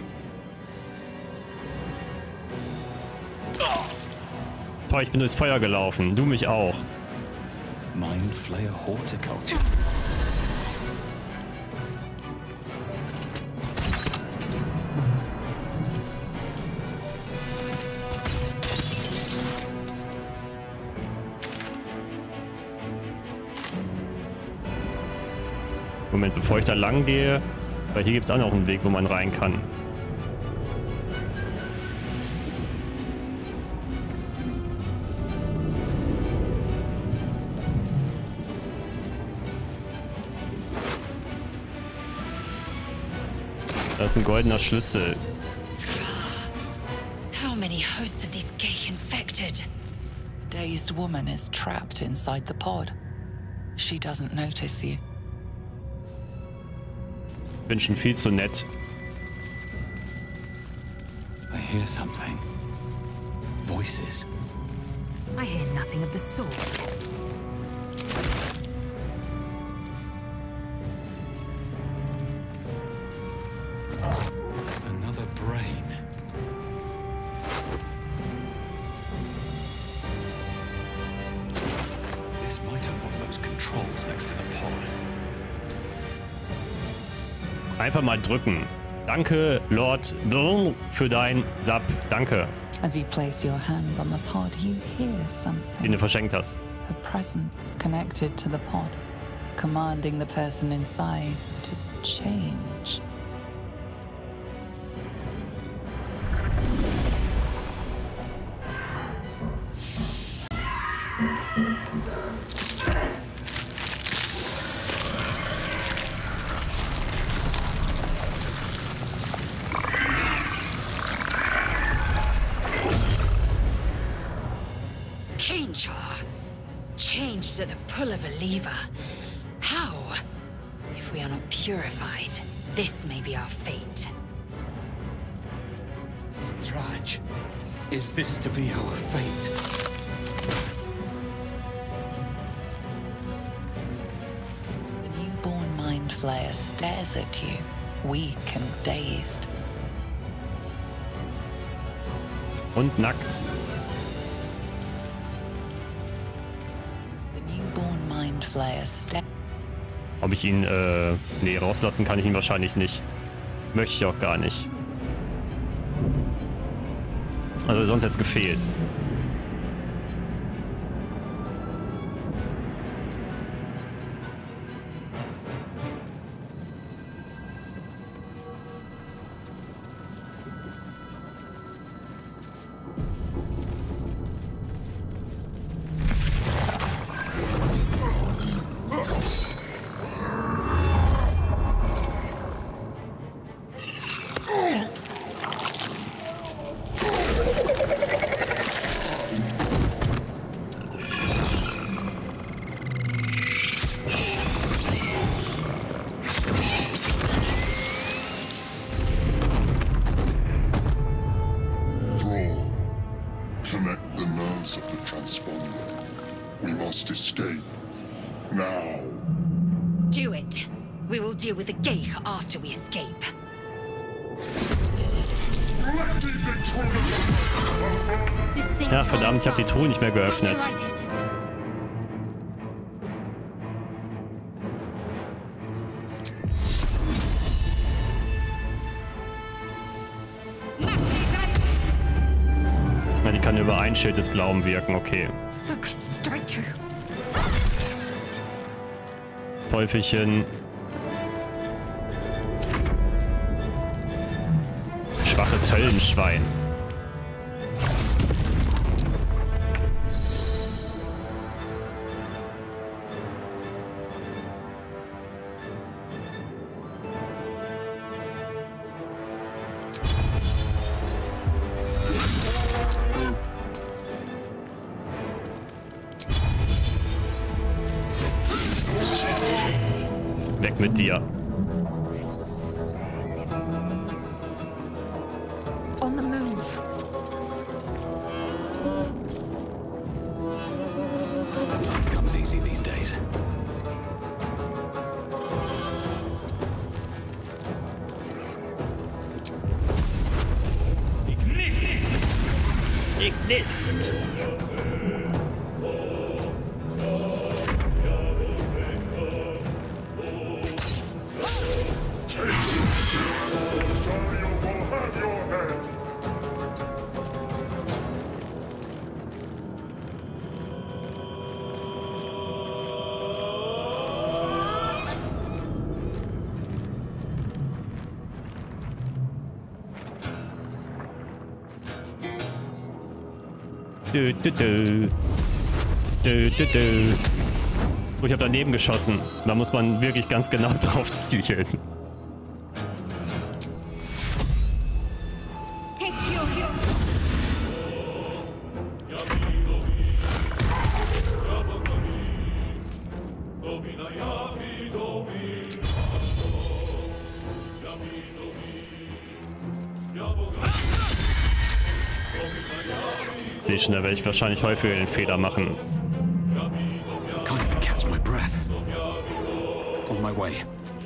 Boah, ich bin durchs Feuer gelaufen. Du mich auch. Mind Flayer Horticulture. Moment, bevor ich da lang gehe, weil hier gibt es auch noch einen Weg, wo man rein kann. Das ist ein goldener Schlüssel. How many hosts of these gay infected? A dazed woman is trapped inside the pod. She doesn't notice you. Bin schon viel zu nett. I hear something. Voices. I hear nothing of the sort. Another brain. This might unlock those controls next to the pod. Einfach mal drücken. Danke, Lord, für dein Sub. Danke, As you place your hand on the pod, you hear den something. du verschenkt hast. A presence connected to the pod, commanding the person inside to change. Cane Char. Changed at the pull of a lever. How? If we are not purified, this may be our fate. Strahd, is this to be our fate? The newborn Mind Flayer stares at you, weak and dazed. Und nackt. The newborn Mind Flayer stares. Ob ich ihn, äh, nee, rauslassen kann ich ihn wahrscheinlich nicht. Möchte ich auch gar nicht. Also sonst hätte es gefehlt. Connect the nerves of the transponder. We must escape. Now. Do it. We will deal with the Geich after we escape. This thing's Ja, verdammt, ich habe die Truhe nicht mehr geöffnet. Na, die kann über ein Schild des Glaubens wirken, okay. Focus straight through. Teufelchen. Schwaches Höllenschwein. Weg mit dir. On the move. Life comes easy these days. Ignist! Du, du, du. Du, du, du. Oh, ich habe daneben geschossen. Da muss man wirklich ganz genau drauf zielen. Take your hero. Sehe schon, da werde ich wahrscheinlich häufiger den Fehler machen. Can't even catch my breath. On my way.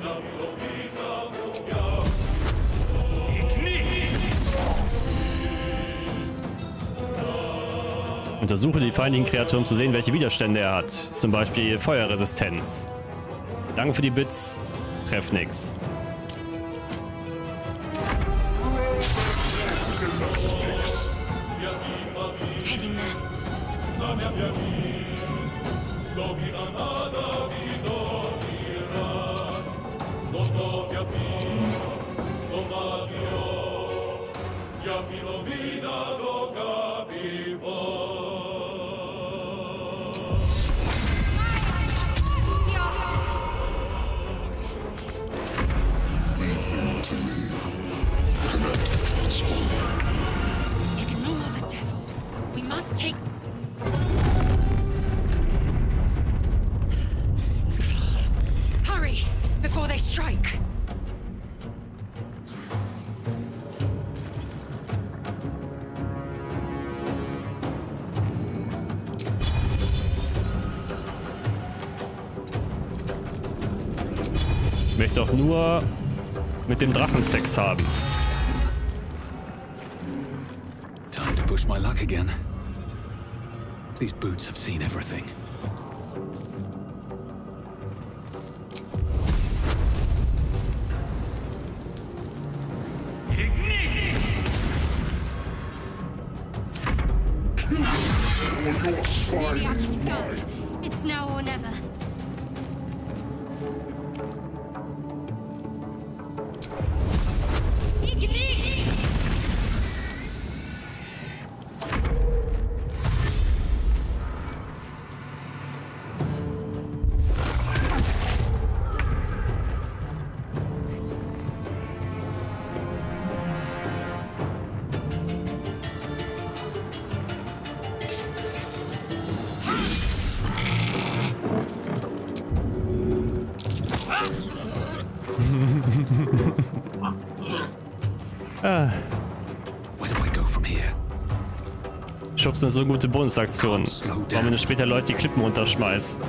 Untersuche die feindlichen Kreaturen, um zu sehen, welche Widerstände er hat. Zum Beispiel Feuerresistenz. Danke für die Bits. Treff nix. Heading there. Ignore the devil. We must take. It's clear. Hurry before they strike. Ich möchte doch nur mit dem Drachen Sex haben. Time to push my luck again. These boots have seen everything. Nearly out of stun. It's now or never. Ah. Where do I go from here? Schubs eine so gute Bonusaktion. Warum, wenn du später Leute die Klippen runterschmeißt.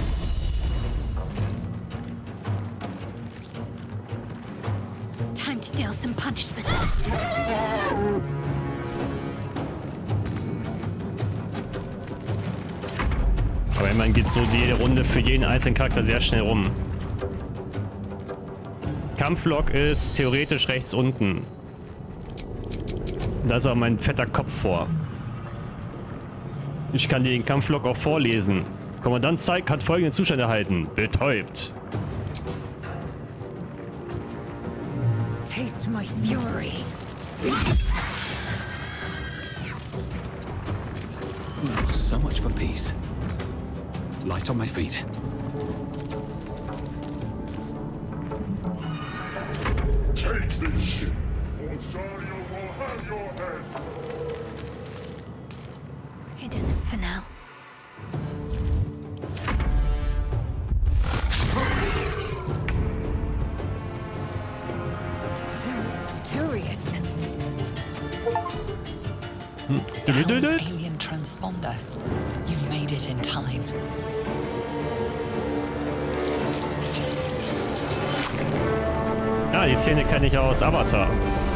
Time to still some punishment. Aber immerhin geht so die Runde für jeden einzelnen Charakter sehr schnell rum. Kampflog ist theoretisch rechts unten. Da ist auch mein fetter Kopf vor. Ich kann dir den Kampflog auch vorlesen. Kommandant Syke hat folgenden Zustand erhalten. Betäubt. Taste my fury. Oh, so much for peace. Light on my feet. Take this ship, or Zarya will have your head. Hidden for now. Curious. Helm's alien transponder. You made it in time. Ah, die Szene kenne ich aus Avatar.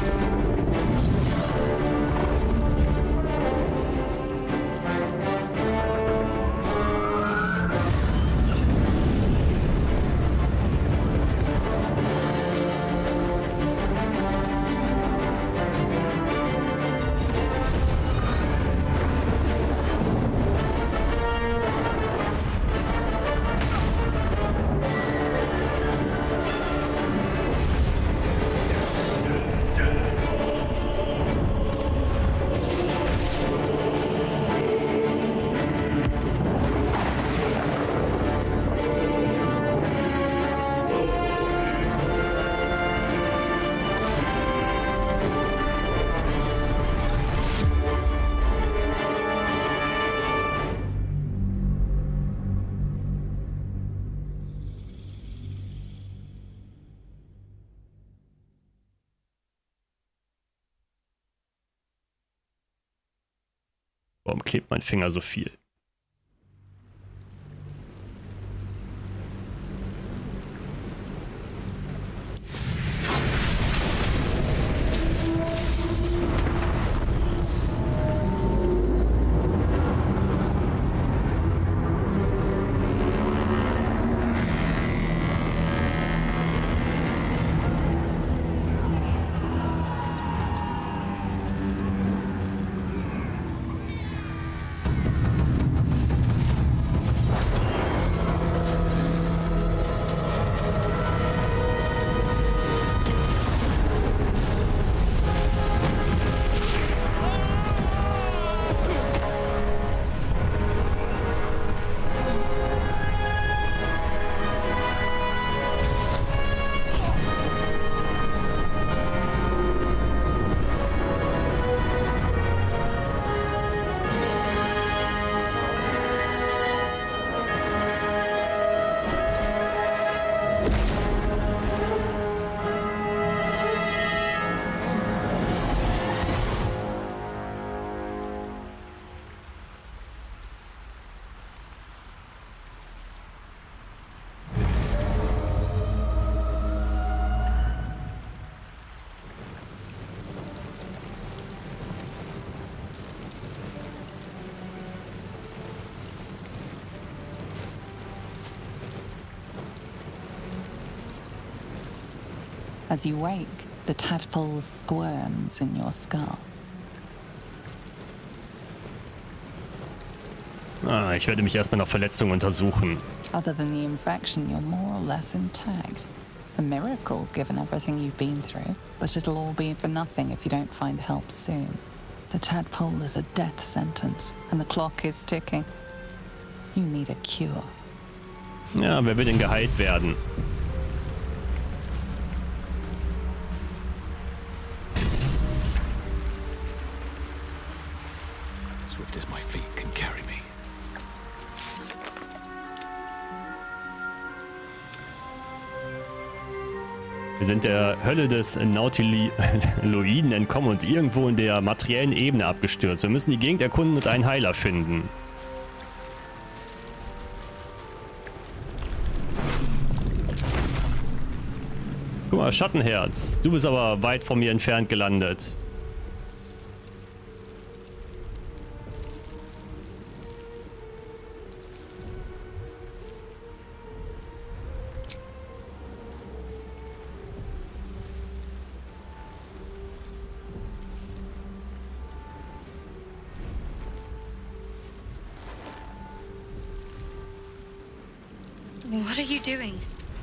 Warum klebt mein Finger so viel? As you wake, the tadpole squirms in your skull. Ah, ich werde mich erstmal nach Verletzungen untersuchen. Other than the infection, you're more or less intact. A miracle, given everything you've been through. But it'll all be for nothing if you don't find help soon. The tadpole is a death sentence, and the clock is ticking. You need a cure. Ja, wer will denn geheilt werden? Swift as my feet can carry me. Wir sind der Hölle des Nautiloiden entkommen und irgendwo in der materiellen Ebene abgestürzt. Wir müssen die Gegend erkunden und einen Heiler finden. Guck mal, Schattenherz. Du bist aber weit von mir entfernt gelandet. What are you doing?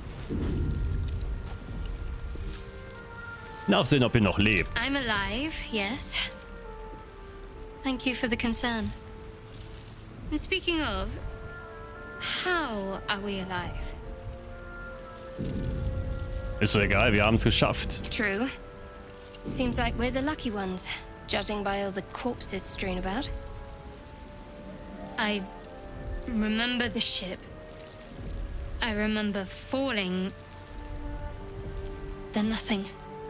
Nachsehen, ob ihr noch lebt. I'm alive, yes. Thank you for the concern. And speaking of, how are we alive? Ist doch egal, wir haben es geschafft. True. Seems like we're the lucky ones, judging by all the corpses strewn about. I remember the ship. I remember falling. Then nothing.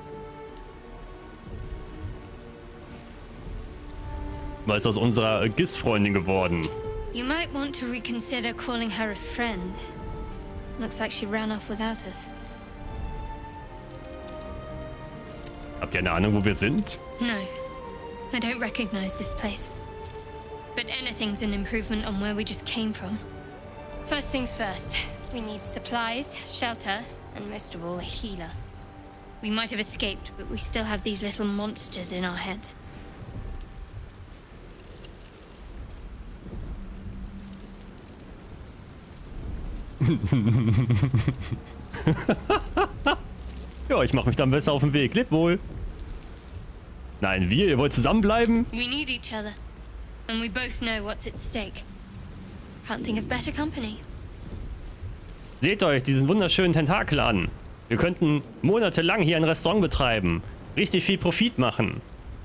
Was ist aus unserer G I S-Freundin geworden? You might want to reconsider calling her a friend. Looks like she ran off without us. Habt ihr eine Ahnung, wo wir sind? No, I don't recognize this place. But anything's an improvement on where we just came from. First things first, we need supplies, shelter, and most of all, a healer. We might have escaped, but we still have these little monsters in our heads. Ja, ich mache mich dann besser auf den Weg. Lebt wohl. Nein, wir, ihr wollt zusammenbleiben? We need each other. And we both know what's at stake. Can't think of better company. Seht euch diesen wunderschönen Tentakel an. Wir könnten monatelang hier ein Restaurant betreiben. Richtig viel Profit machen.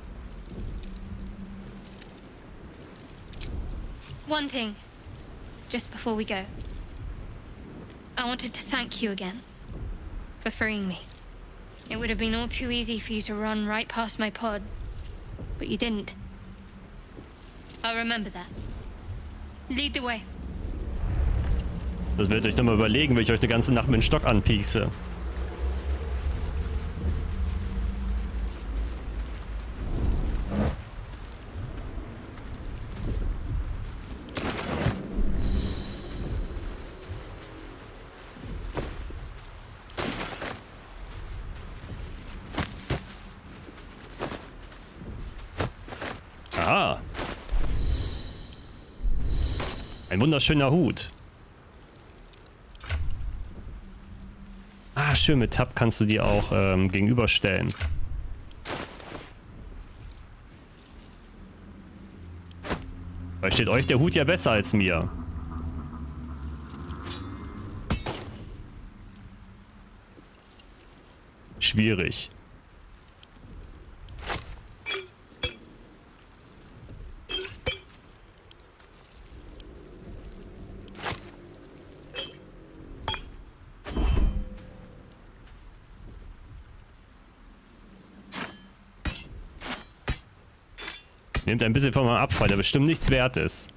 One thing, just before we go. I wanted to thank you again for freeing me. It would have been all too easy for you to run right past my pod, but you didn't. I'll remember that. Lead the way. Das werdet ihr euch nochmal überlegen, wenn ich euch eine ganze Nacht mit dem Stock anpiekse. Ah. Ein wunderschöner Hut. Ah, schön, mit Tab kannst du die auch ähm, gegenüberstellen. Weil steht euch der Hut ja besser als mir. Schwierig. Nehmt ein bisschen von meinem Abfall, der bestimmt nichts wert ist.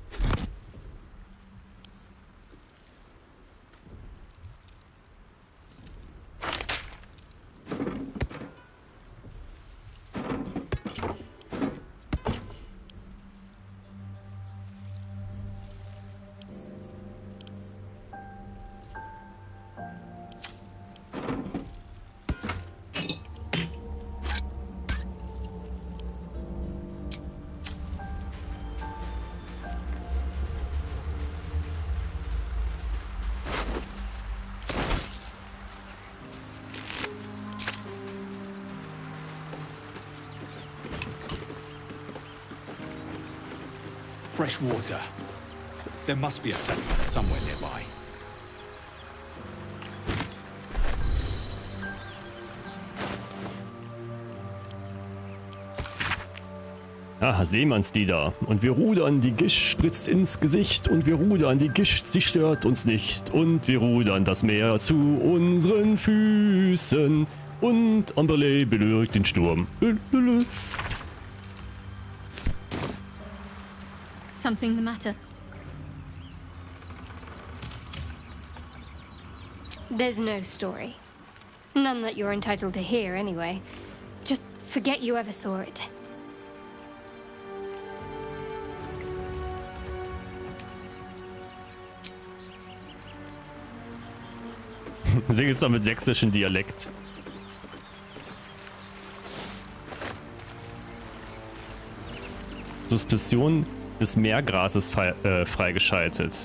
Fresh water. There must be a settlement somewhere nearby. Ah, Seemannslieder. Und wir rudern, die Gischt spritzt ins Gesicht. Und wir rudern, die Gischt, sie stört uns nicht. Und wir rudern das Meer zu unseren Füßen. Und Amberley belügt den Sturm. Something the matter? There's no story. None that you're entitled to hear, anyway. Just forget you ever saw it. Sing es doch mit sächsischem Dialekt. Suspension des Meergrases frei, äh, freigeschaltet.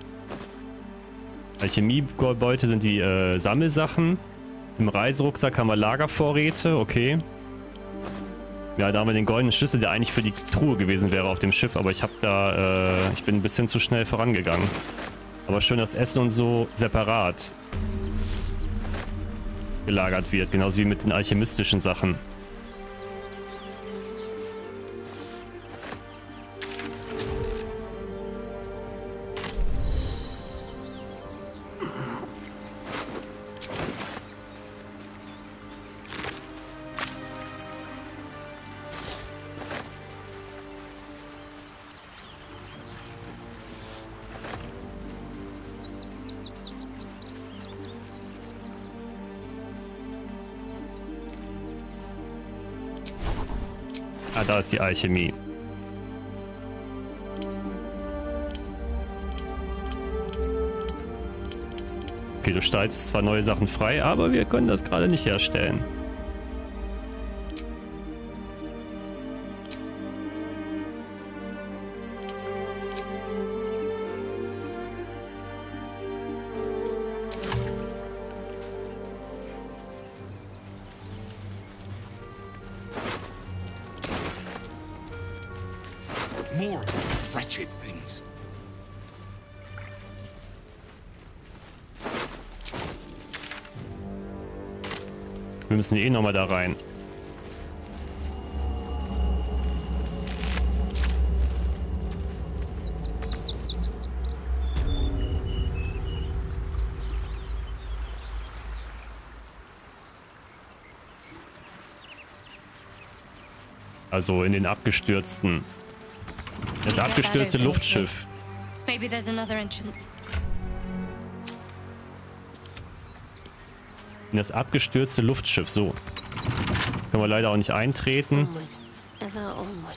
Alchemiebeute sind die äh, Sammelsachen. Im Reiserucksack haben wir Lagervorräte, okay. Ja, da haben wir den goldenen Schlüssel, der eigentlich für die Truhe gewesen wäre auf dem Schiff, aber ich habe da, äh, ich bin ein bisschen zu schnell vorangegangen. Aber schön, dass Essen und so separat gelagert wird, genauso wie mit den alchemistischen Sachen. Ah, da ist die Alchemie. Okay, du schaltest zwar neue Sachen frei, aber wir können das gerade nicht herstellen. More of those wretched things. Wir müssen eh nochmal da rein. Also in den abgestürzten. Das abgestürzte Luftschiff. Maybe there's another entrance. In das abgestürzte Luftschiff, so. Können wir leider auch nicht eintreten. Onward, ever onward.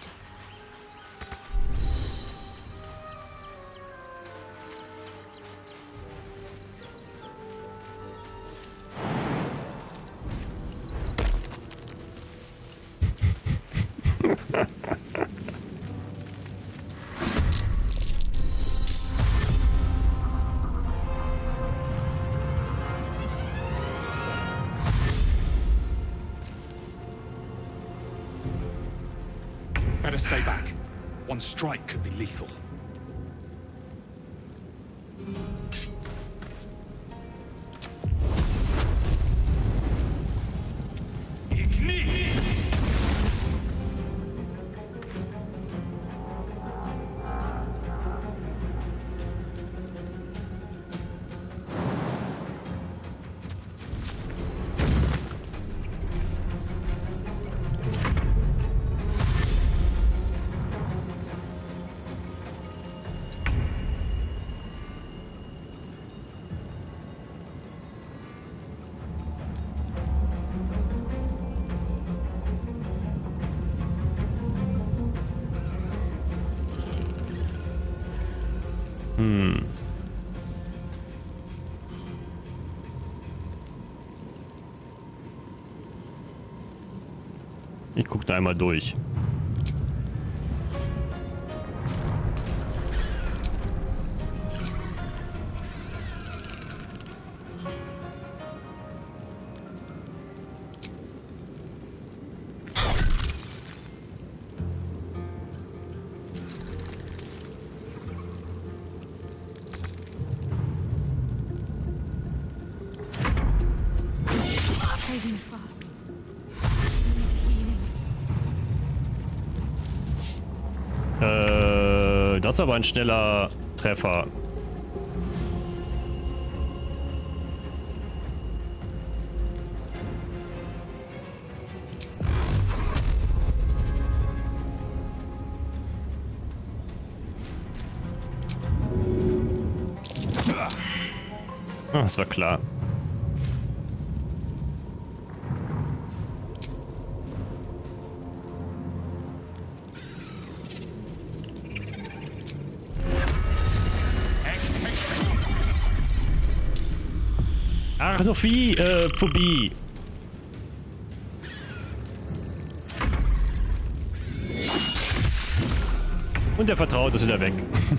Better stay back. One strike could be lethal. Ignite! Hm. Ich gucke da einmal durch. Trading fast. Healing. Äh, das ist aber ein schneller Treffer. Ah, das war klar. Arachnophobie, äh, Phobie. Und der Vertraute ist wieder weg.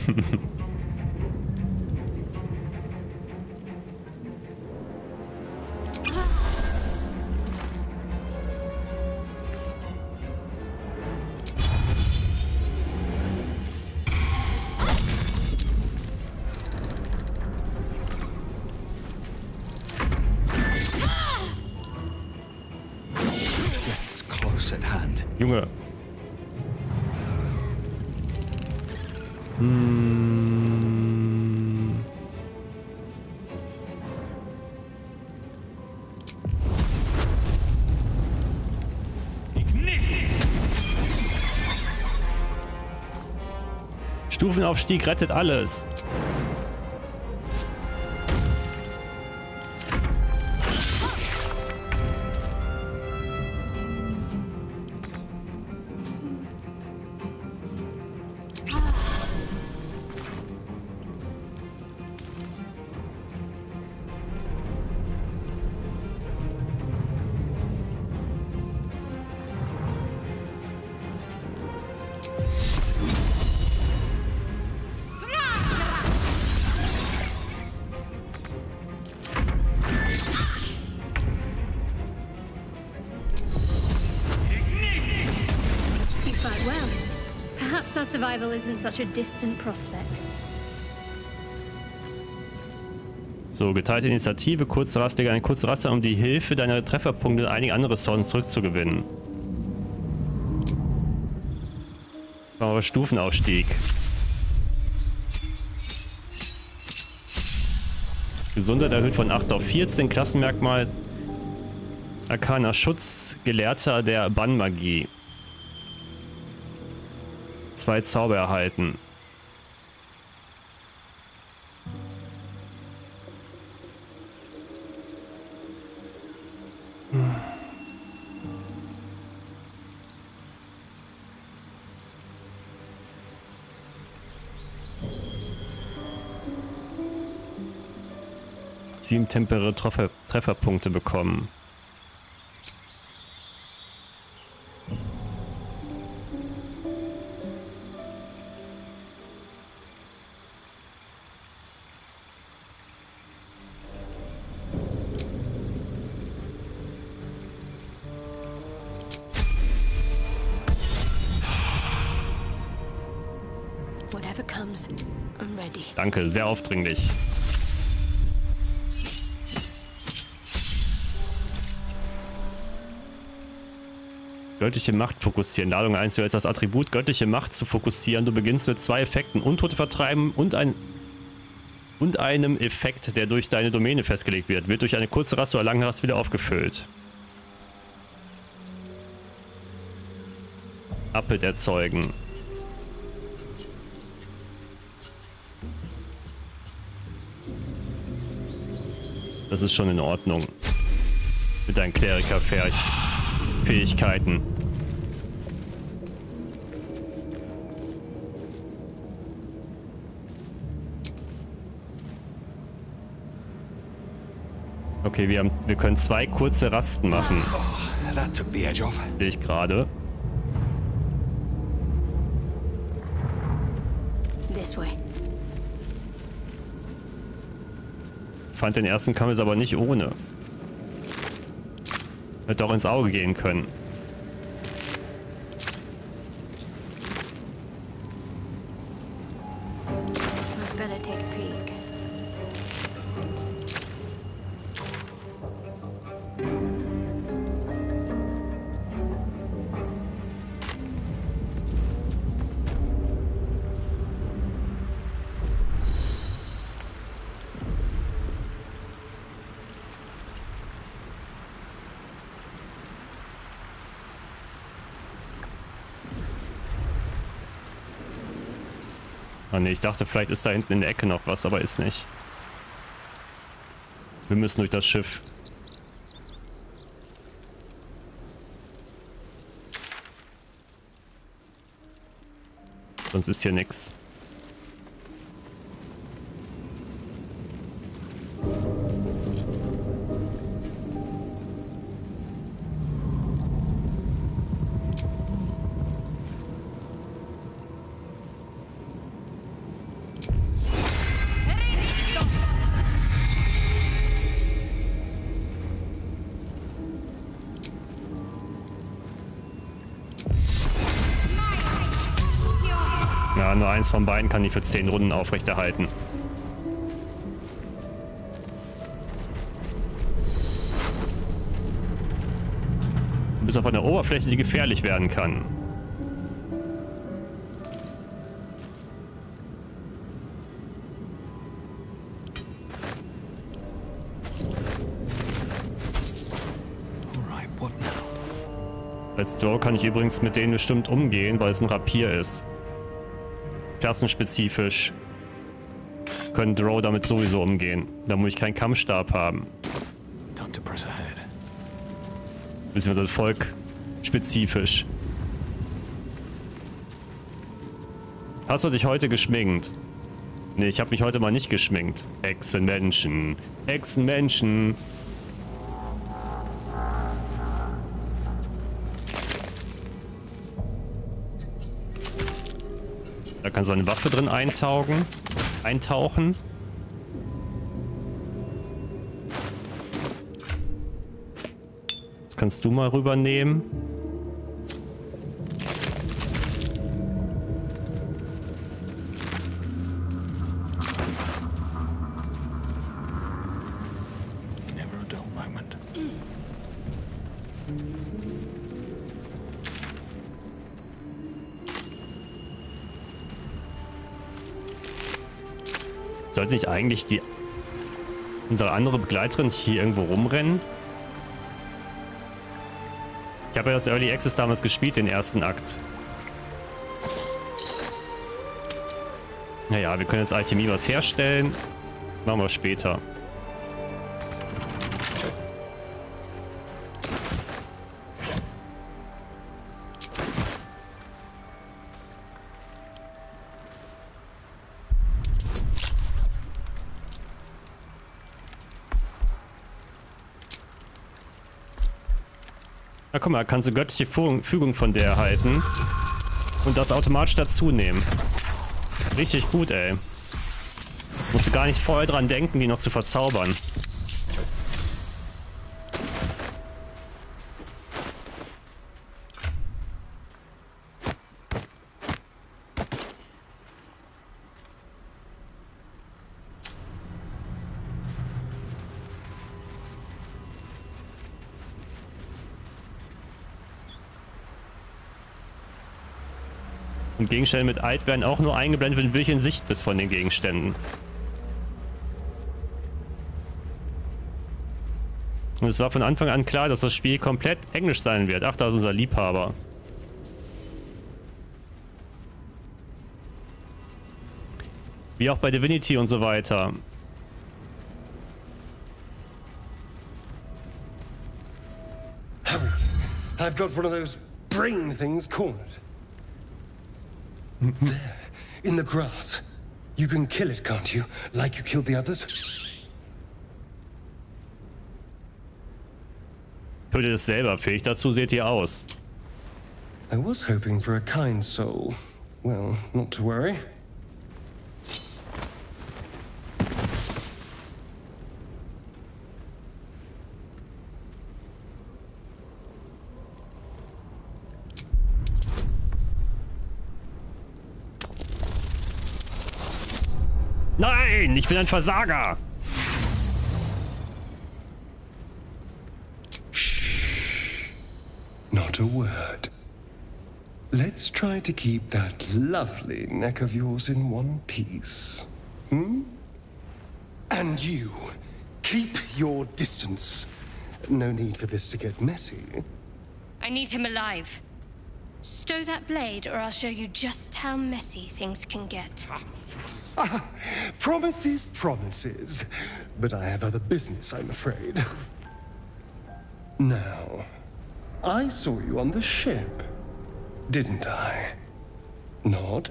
It's close at hand. Junge. Hm. Stufenaufstieg rettet alles. Perhaps our survival isn't such a distant prospect. So, geteilte Initiative, kurze Rast, lege eine kurze Rasse, um die Hilfe deiner Trefferpunkte und einige andere Ressourcen zurückzugewinnen. Aber Stufenaufstieg. Gesundheit erhöht von acht auf vierzehn, Klassenmerkmal Arkaner Schutz, Gelehrter der Bannmagie. Zwei Zauber erhalten. Hm. Sieben temporäre Treffer Trefferpunkte bekommen. Whatever comes, I'm ready. Danke, sehr aufdringlich. Göttliche Macht fokussieren. Ladung eins, du hältst das Attribut göttliche Macht zu fokussieren. Du beginnst mit zwei Effekten. Untote vertreiben und, ein, und einem Effekt, der durch deine Domäne festgelegt wird. Wird durch eine kurze Rast oder lange Rast wieder aufgefüllt. Appelt erzeugen. Das ist schon in Ordnung. Mit deinen Kleriker-Fähigkeiten. Okay, wir, haben, wir können zwei kurze Rasten machen. Sehe ich gerade. This way. Fand den ersten Kampf aber nicht ohne. Hätte auch ins Auge gehen können. I'd better take a peek. Ah ne, ich dachte, vielleicht ist da hinten in der Ecke noch was, aber ist nicht. Wir müssen durch das Schiff. Sonst ist hier nichts. Ja, nur eins von beiden kann die für zehn Runden aufrechterhalten. Bis auf eine Oberfläche, die gefährlich werden kann. Als Drow kann ich übrigens mit denen bestimmt umgehen, weil es ein Rapier ist. Klassenspezifisch können Drow damit sowieso umgehen. Da muss ich keinen Kampfstab haben. Beziehungsweise Volk spezifisch. Hast du dich heute geschminkt? Nee, ich habe mich heute mal nicht geschminkt. Echsenmenschen. Echsenmenschen. Da kann so eine Waffe drin eintauchen. Eintauchen. Das kannst du mal rübernehmen. Never a dull moment. Sollte nicht eigentlich die unsere andere Begleiterin hier irgendwo rumrennen? Ich habe ja das Early Access damals gespielt, den ersten Akt. Naja, wir können jetzt Alchemie was herstellen. Machen wir später. Na guck mal, kannst du göttliche Fügung von der erhalten und das automatisch dazu nehmen. Richtig gut, ey. Musst du gar nicht vorher dran denken, die noch zu verzaubern. Und Gegenstände mit Eid werden auch nur eingeblendet, wenn du wirklich in Sicht bist von den Gegenständen. Und es war von Anfang an klar, dass das Spiel komplett englisch sein wird. Ach, da ist unser Liebhaber. Wie auch bei Divinity und so weiter. I've got one of those brain things cornered. There, in the grass. You can kill it, can't you? Like you killed the others? Tötet es selber. Fähig dazu seht ihr aus. I was hoping for a kind soul. Well, not to worry. Nein, ich bin ein Versager. Shh. Not a word. Let's try to keep that lovely neck of yours in one piece. Hmm? And you, keep your distance. No need for this to get messy. I need him alive. Stow that blade, or I'll show you just how messy things can get. Ah, promises, promises. But I have other business, I'm afraid. Now, I saw you on the ship, didn't I? Nod?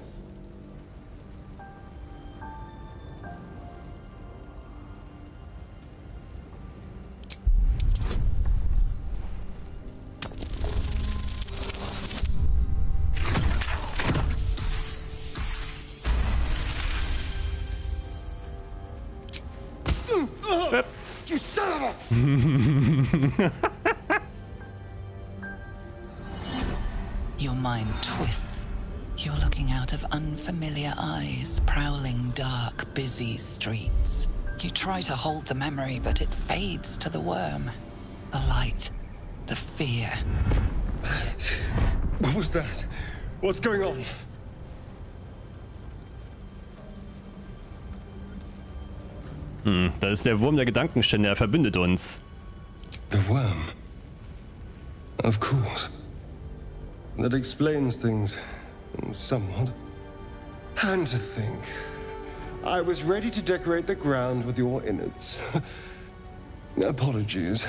You son of a... Your mind twists. You're looking out of unfamiliar eyes, prowling dark, busy streets. You try to hold the memory, but it fades to the worm. The light, the fear. What was that? What's going on? Hm, das ist der Wurm der Gedankenstände, er verbündet uns. The worm. Of course. That explains things somewhat. And to think, I was ready to decorate the ground with your innards. Apologies.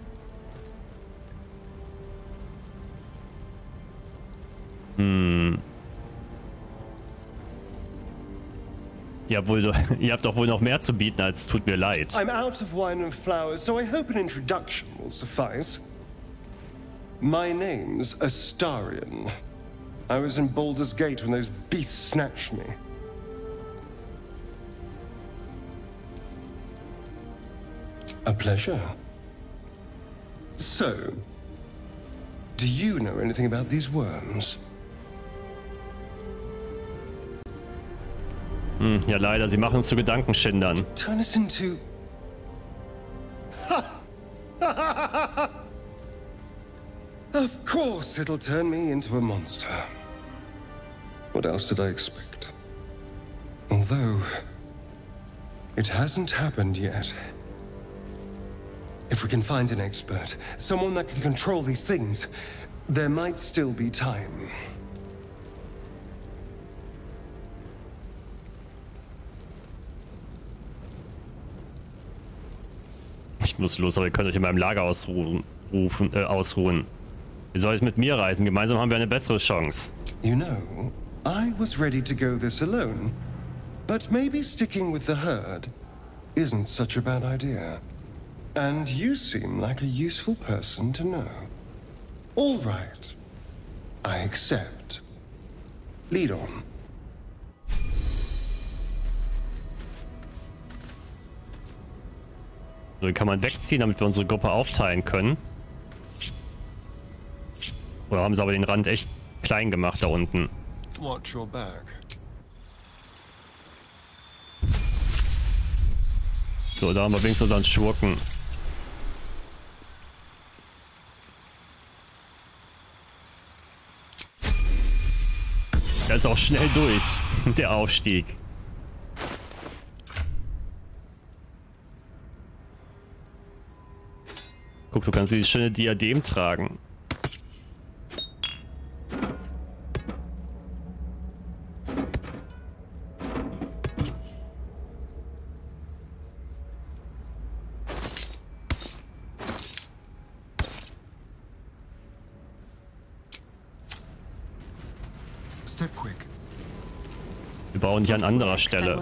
Hm. Ihr habt, wohl, ihr habt doch wohl noch mehr zu bieten, als tut mir leid. I'm out of wine and flowers, so I hope an introduction will suffice. My name's Astarion. I was in Baldur's Gate when those beasts snatched me. A pleasure. So, do you know anything about these worms? Hm, ja leider, sie machen uns zu Gedankenschindern. Turn us into... Of course it'll turn me into a monster. What else did I expect? Although, it hasn't happened yet. If we can find an expert, someone that can control these things, there might still be time. Ich muss los, aber ihr könnt euch in meinem Lager ausruhen. Rufen, äh, ausruhen. Ihr sollt mit mir reisen, gemeinsam haben wir eine bessere Chance. You know, I was ready to go this alone, but maybe sticking with the herd isn't such a bad idea. And you seem like a useful person to know. All right, I accept. Lead on. So, den kann man wegziehen, damit wir unsere Gruppe aufteilen können. Oder haben sie aber den Rand echt klein gemacht da unten? Watch your back. So, da haben wir wenigstens unseren Schurken. Der ist auch schnell durch, der Aufstieg. Guck, du kannst dieses schöne Diadem tragen. Step quick. Wir bauen hier an anderer Stelle.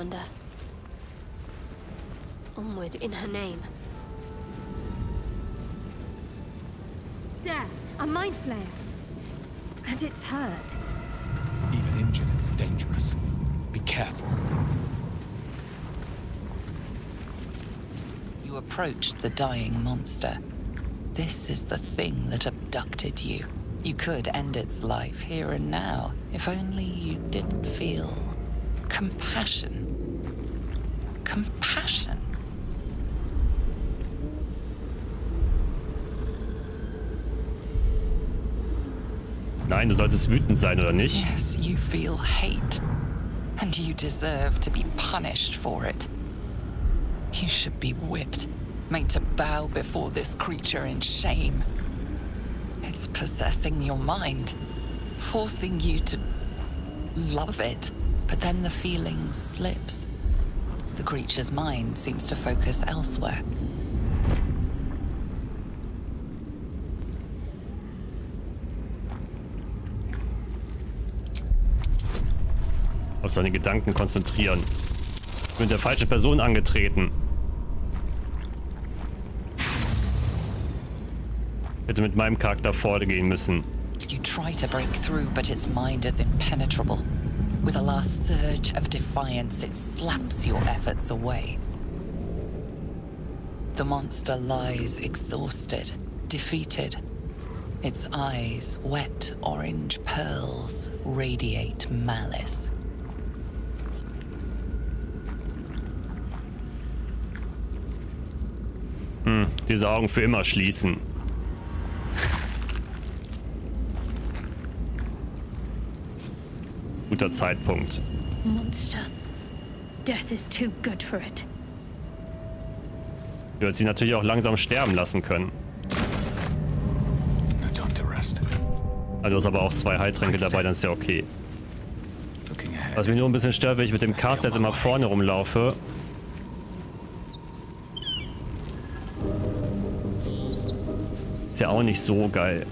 Onward in her name. There, a mind flayer. And it's hurt. Even injured, it's dangerous. Be careful. You approach the dying monster. This is the thing that abducted you. You could end its life here and now, if only you didn't feel compassion. Compassion. Nein, du solltest wütend sein, oder nicht? Yes, you feel hate. And you deserve to be punished for it. You should be whipped, made to bow before this creature in shame. It's possessing your mind, forcing you to love it, but then the feeling slips. The creature's mind seems to focus elsewhere. Auf seine Gedanken konzentrieren. Ich bin der falsche Person angetreten. Hätte mit meinem Charakter vorgehen müssen. You try to break through, but its mind is impenetrable. With a last surge of defiance, it slaps your efforts away. The monster lies exhausted, defeated. Its eyes, wet orange pearls, radiate malice. Hm, diese Augen für immer schließen. Guter Zeitpunkt. Monster. Death is too good for it. Du hättest sie natürlich auch langsam sterben lassen können. Also du hast aber auch zwei Heiltränke dabei, dann ist ja okay. Was mich nur ein bisschen stört, wenn ich mit dem Cast jetzt immer vorne rumlaufe. Ist ja auch nicht so geil.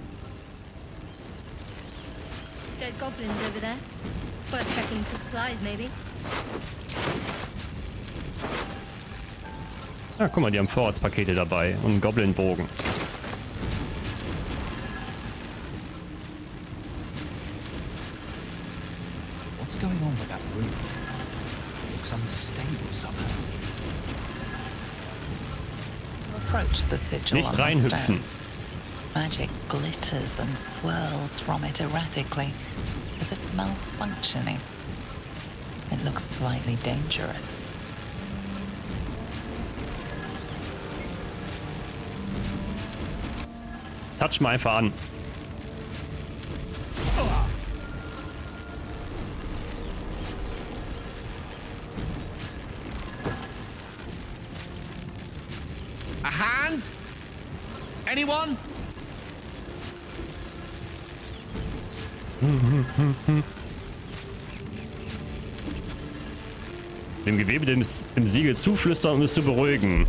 Dead goblins over there. Worth checking for supplies, maybe. Ja, guck mal, die haben Vorratspakete dabei und einen Goblin-Bogen. What's going on with that room? It looks unstable somehow. Approach the sigil Nicht on the reinhüpfen. stone. Magic glitters and swirls from it erratically, as if malfunctioning. It looks slightly dangerous. Touch mal einfach an. A hand? Anyone? Dem Gewebe dem, dem Siegel zuflüstern, um es zu beruhigen.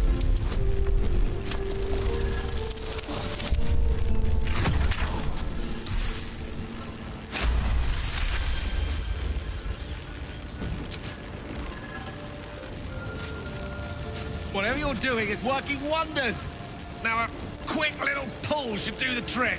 Whatever you're doing is working wonders. Now a quick little pull should do the trick.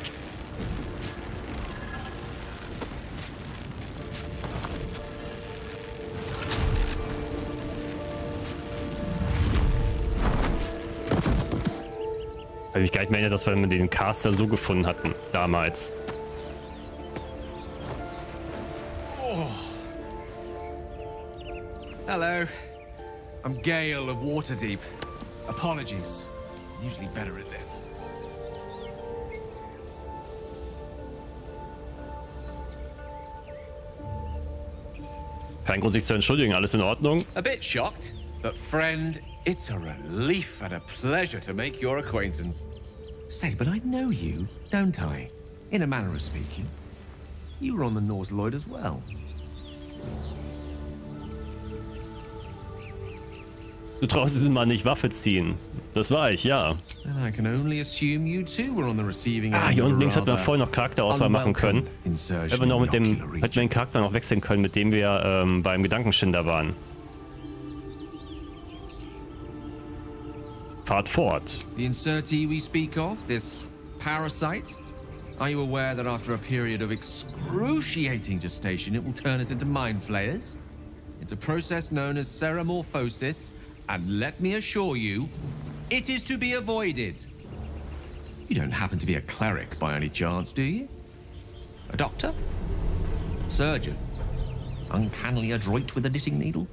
Habe ich mich gar nicht mehr erinnert, dass wir den Caster so gefunden hatten, damals. Oh. Hello. I'm Gale of Waterdeep. Apologies. Usually better at this. Kein Grund, sich zu entschuldigen. Alles in Ordnung? A bit shocked, but friend, it's a relief and a pleasure to make your acquaintance. Say, but I know you, don't I? In a manner of speaking. You were on the Norse Lloyd as well. Du traust diesem Mann nicht Waffe ziehen. Das war ich, ja. And I can only assume you too were on the receiving end. Ah, hier unten links hätten wir vorher noch Charakterauswahl machen können. Hätten wir noch mit dem, hätten wir den Charakter noch wechseln können, mit dem wir ähm, beim Gedankenschinder waren. Fahrt fort. The insertee we speak of, this parasite, are you aware that after a period of excruciating gestation, it will turn us into mind flayers? It's a process known as ceremorphosis, and let me assure you, it is to be avoided. You don't happen to be a cleric by any chance, do you? A doctor? Surgeon? Uncannily adroit with a knitting needle?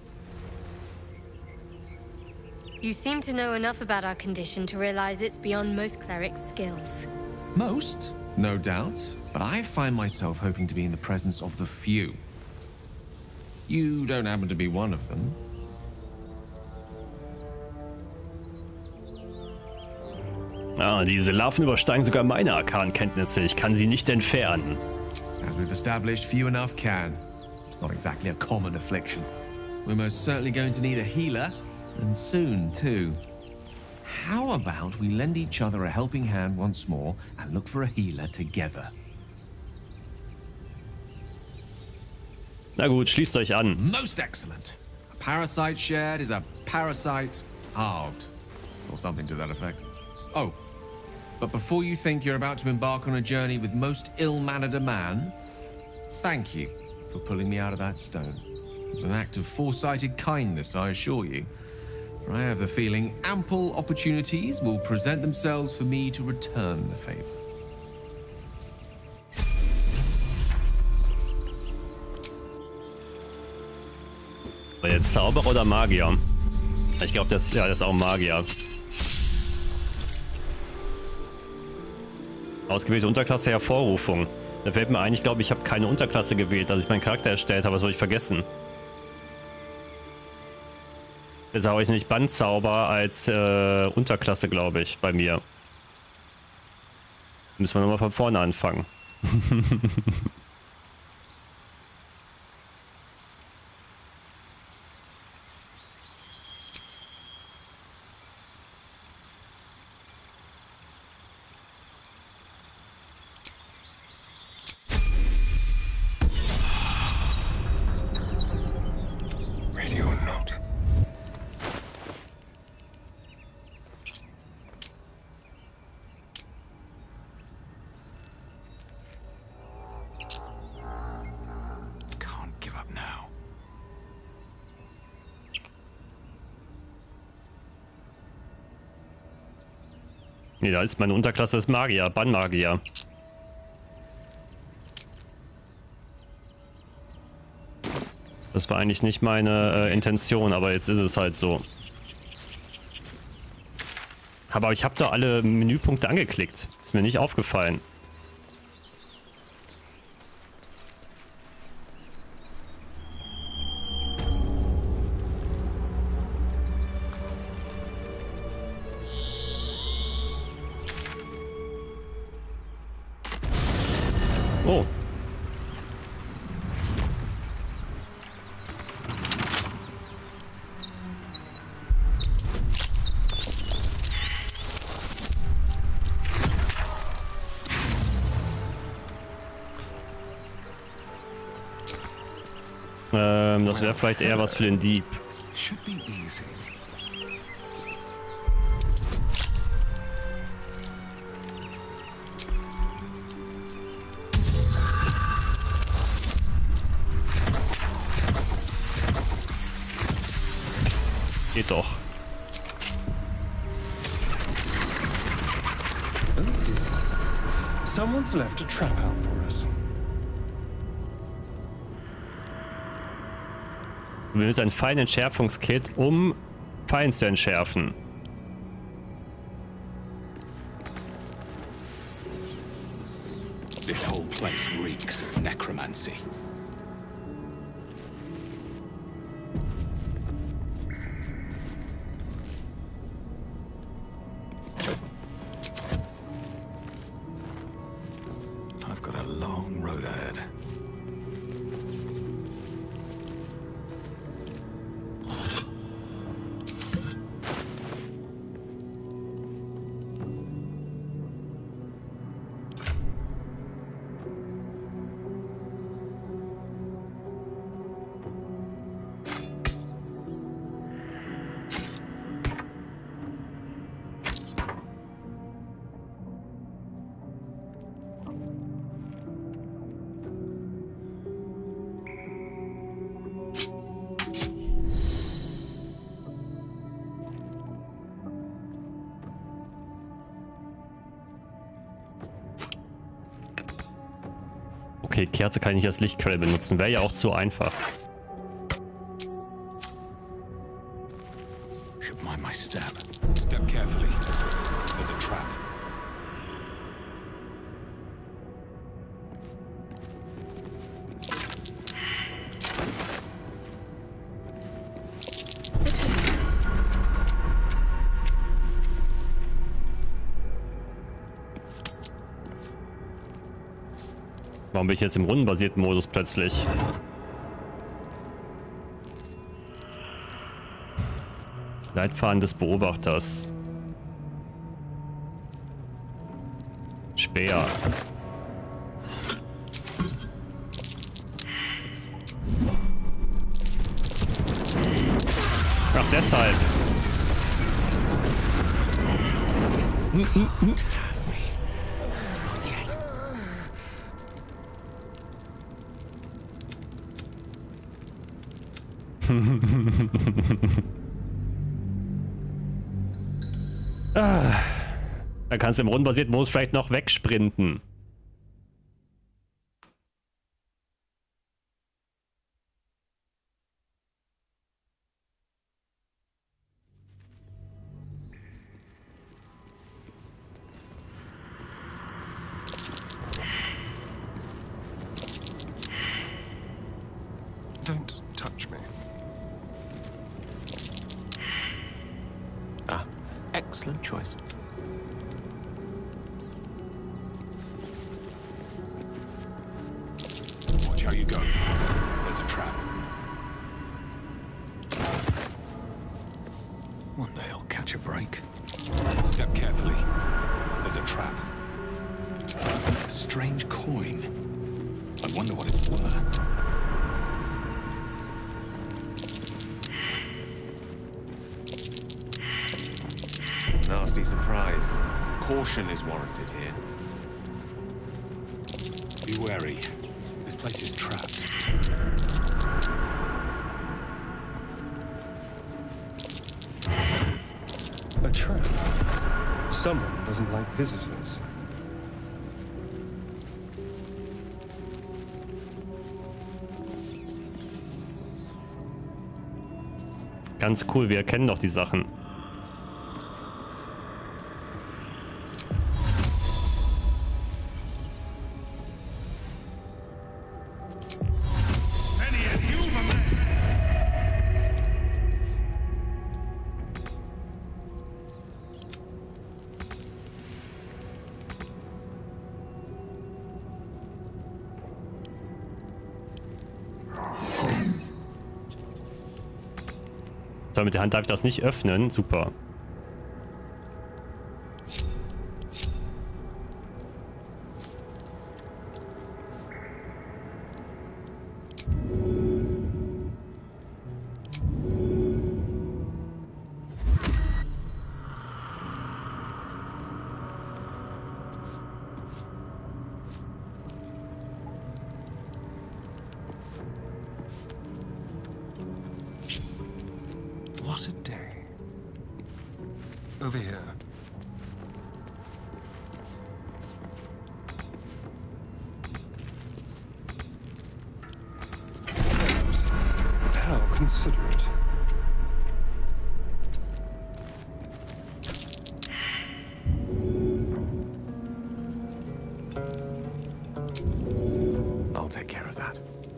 You seem to know enough about our condition to realize it's beyond most clerics' skills. Most, no doubt, but I find myself hoping to be in the presence of the few. You don't happen to be one of them. Ah, diese Larven übersteigen sogar meine Arkankenntnisse. Ich kann sie nicht entfernen. As we've established, few enough can. It's not exactly a common affliction. We're most certainly going to need a healer, and soon, too. How about we lend each other a helping hand once more and look for a healer together? Na gut, schließt euch an. Most excellent. A parasite shared is a parasite halved. Or something to that effect. Oh, but before you think you're about to embark on a journey with most ill-mannered a man, thank you for pulling me out of that stone. It was an act of foresighted kindness, I assure you. For I have the feeling ample opportunities will present themselves for me to return the favor. War jetzt Zauberer oder Magier? Ich glaube, das, ja, das ist auch Magier. Ausgewählte Unterklasse Hervorrufung. Da fällt mir ein, ich glaube, ich habe keine Unterklasse gewählt, als ich meinen Charakter erstellt habe. Das habe ich vergessen. Deshalb habe ich nämlich Bandzauber als äh, Unterklasse, glaube ich, bei mir. Müssen wir nochmal von vorne anfangen. Ready or not. Can't give up now. Nee, da ist meine Unterklasse ist Magier, Bannmagier. Das war eigentlich nicht meine äh, Intention, aber jetzt ist es halt so. Aber ich habe doch alle Menüpunkte angeklickt. Ist mir nicht aufgefallen. Oh. Ähm, das wäre vielleicht eher was für den Dieb. Should be easy. Geht doch. Oh dear. Someone's left a trap out for us. Wir müssen ein Feinentschärfungskit, um Fein zu entschärfen. This whole place reeks of necromancy. I've got a long road ahead. Okay, Kerze kann ich nicht als Lichtquelle benutzen. Wäre ja auch zu einfach. Should mind my step. Step carefully. There's a trap. Warum bin ich jetzt im rundenbasierten Modus plötzlich? Leitfaden des Beobachters. Speer. Ach, deshalb. Hm, hm, hm. ah. Da kannst du im rundenbasierten Modus vielleicht noch wegsprinten. you go. There's a trap. One day I'll catch a break. Step carefully. There's a trap. A strange coin. I wonder what it's worth. Nasty surprise. Caution is warranted here. Be wary. This place is trapped. A trap. Someone doesn't like visitors. Ganz cool, wir erkennen doch die Sachen. So, mit der Hand darf ich das nicht öffnen. Super. What a day. Over here. How considerate. I'll take care of that.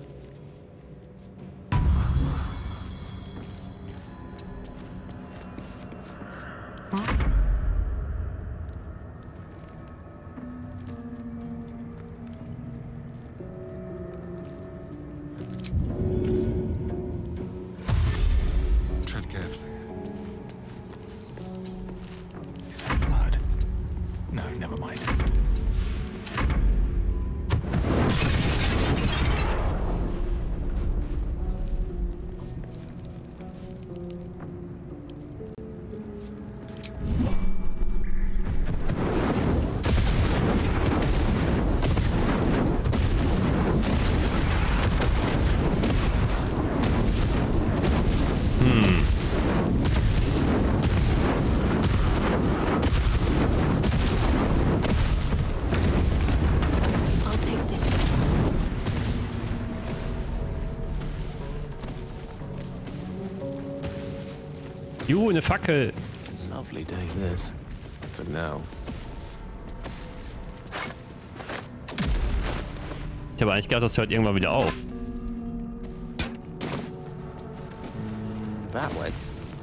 Tread carefully. Is that blood? No, never mind. Juhu, eine Fackel. Lovely day this. For now. Ich habe eigentlich gedacht, das hört irgendwann wieder auf. That way.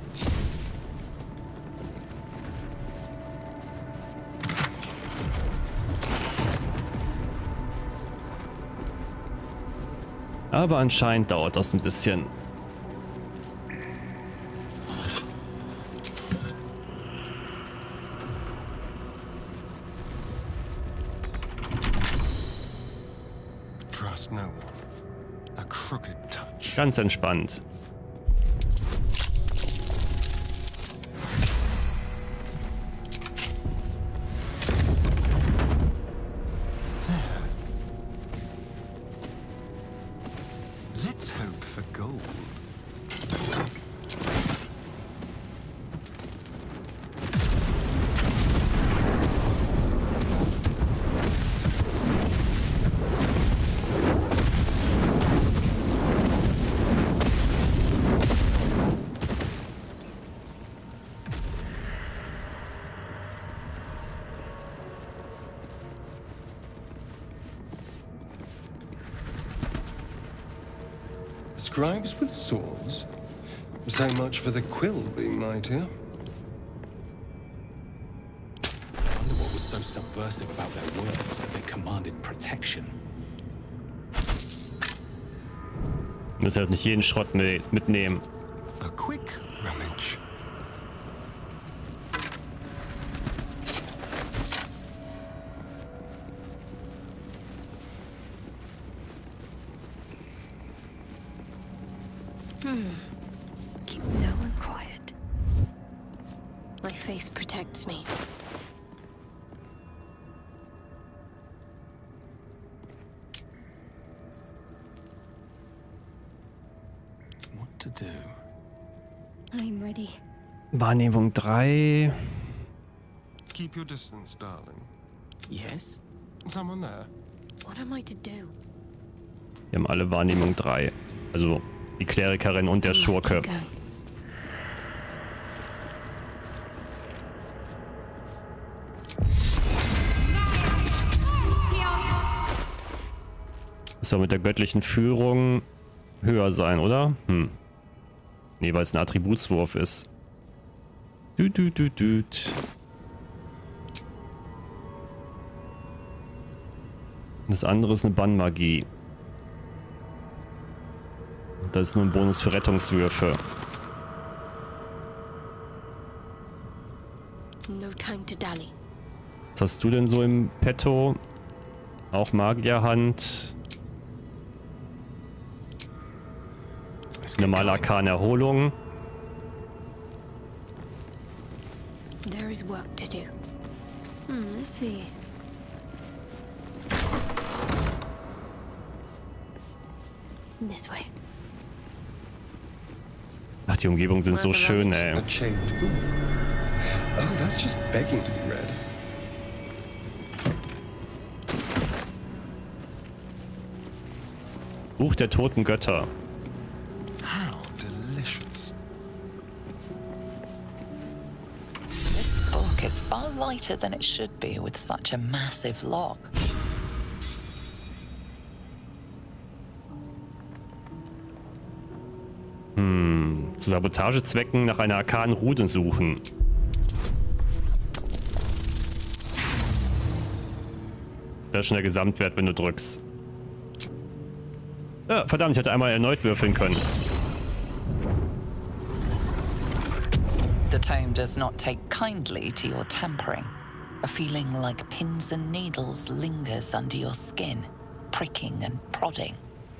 Aber anscheinend dauert das ein bisschen. Trust no one. A crooked touch. Ganz entspannt. Let's hope for gold. Scribes with swords? So much for the quill being mightier. I wonder what was so subversive about their words that they commanded protection. Wir müssen halt nicht jeden Schrott mit, mitnehmen. A quick rummage. Hmm. Keep no one quiet. My faith protects me. What to do? I'm ready. Wahrnehmung drei. Keep your distance, darling. Yes? Someone there? What am I to do? Wir haben alle Wahrnehmung drei. Also die Klerikerin und der Schurke. Das soll mit der göttlichen Führung höher sein, oder? Hm. Nee, weil es ein Attributswurf ist. Düt, düt, düt, düt. Das andere ist eine Bannmagie. Das ist nur ein Bonus für Rettungswürfe. No time to dally. Was hast du denn so im Petto? Auch Magierhand. Normale Arkan-Erholung. There is work to do. Hmm, let's see. This way. Ach, die Umgebungen sind so schön, ey. A chained book. Oh, that's just begging to be read. Buch der toten Götter. How delicious. This book is far lighter than it should be with such a massive lock. Hm, zu Sabotagezwecken nach einer arkanen Rune suchen. Das ist schon der Gesamtwert, wenn du drückst. Ja, verdammt, ich hätte einmal erneut würfeln können. The tome does not take kindly to your tampering. A feeling like pins and needles lingers under your skin, pricking and prodding.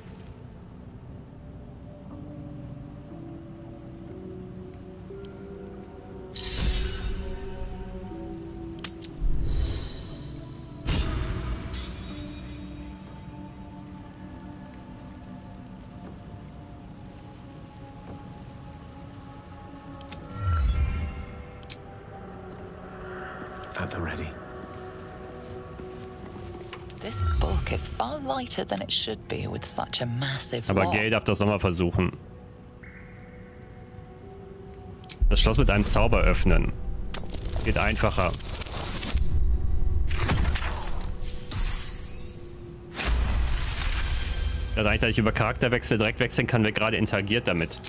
At the ready. This book is far lighter than it should be with such a massive Aber lock. Gale darf das nochmal versuchen. Das Schloss mit einem Zauber öffnen. Geht einfacher. Da reicht, dass ich über Charakterwechsel direkt wechseln kann, wer gerade interagiert damit.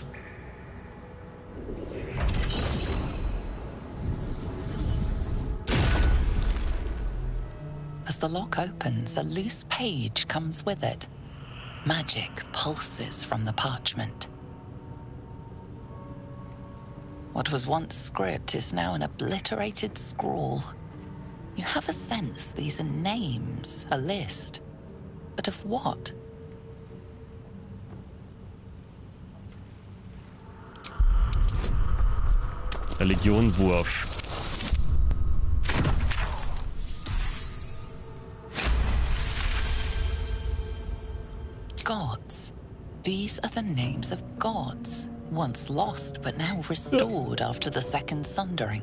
As the lock opens, a loose page comes with it. Magic pulses from the parchment. What was once script is now an obliterated scrawl. You have a sense these are names, a list. But of what? Religionwurf. Gods. These are the names of gods, once lost but now restored after the Second Sundering.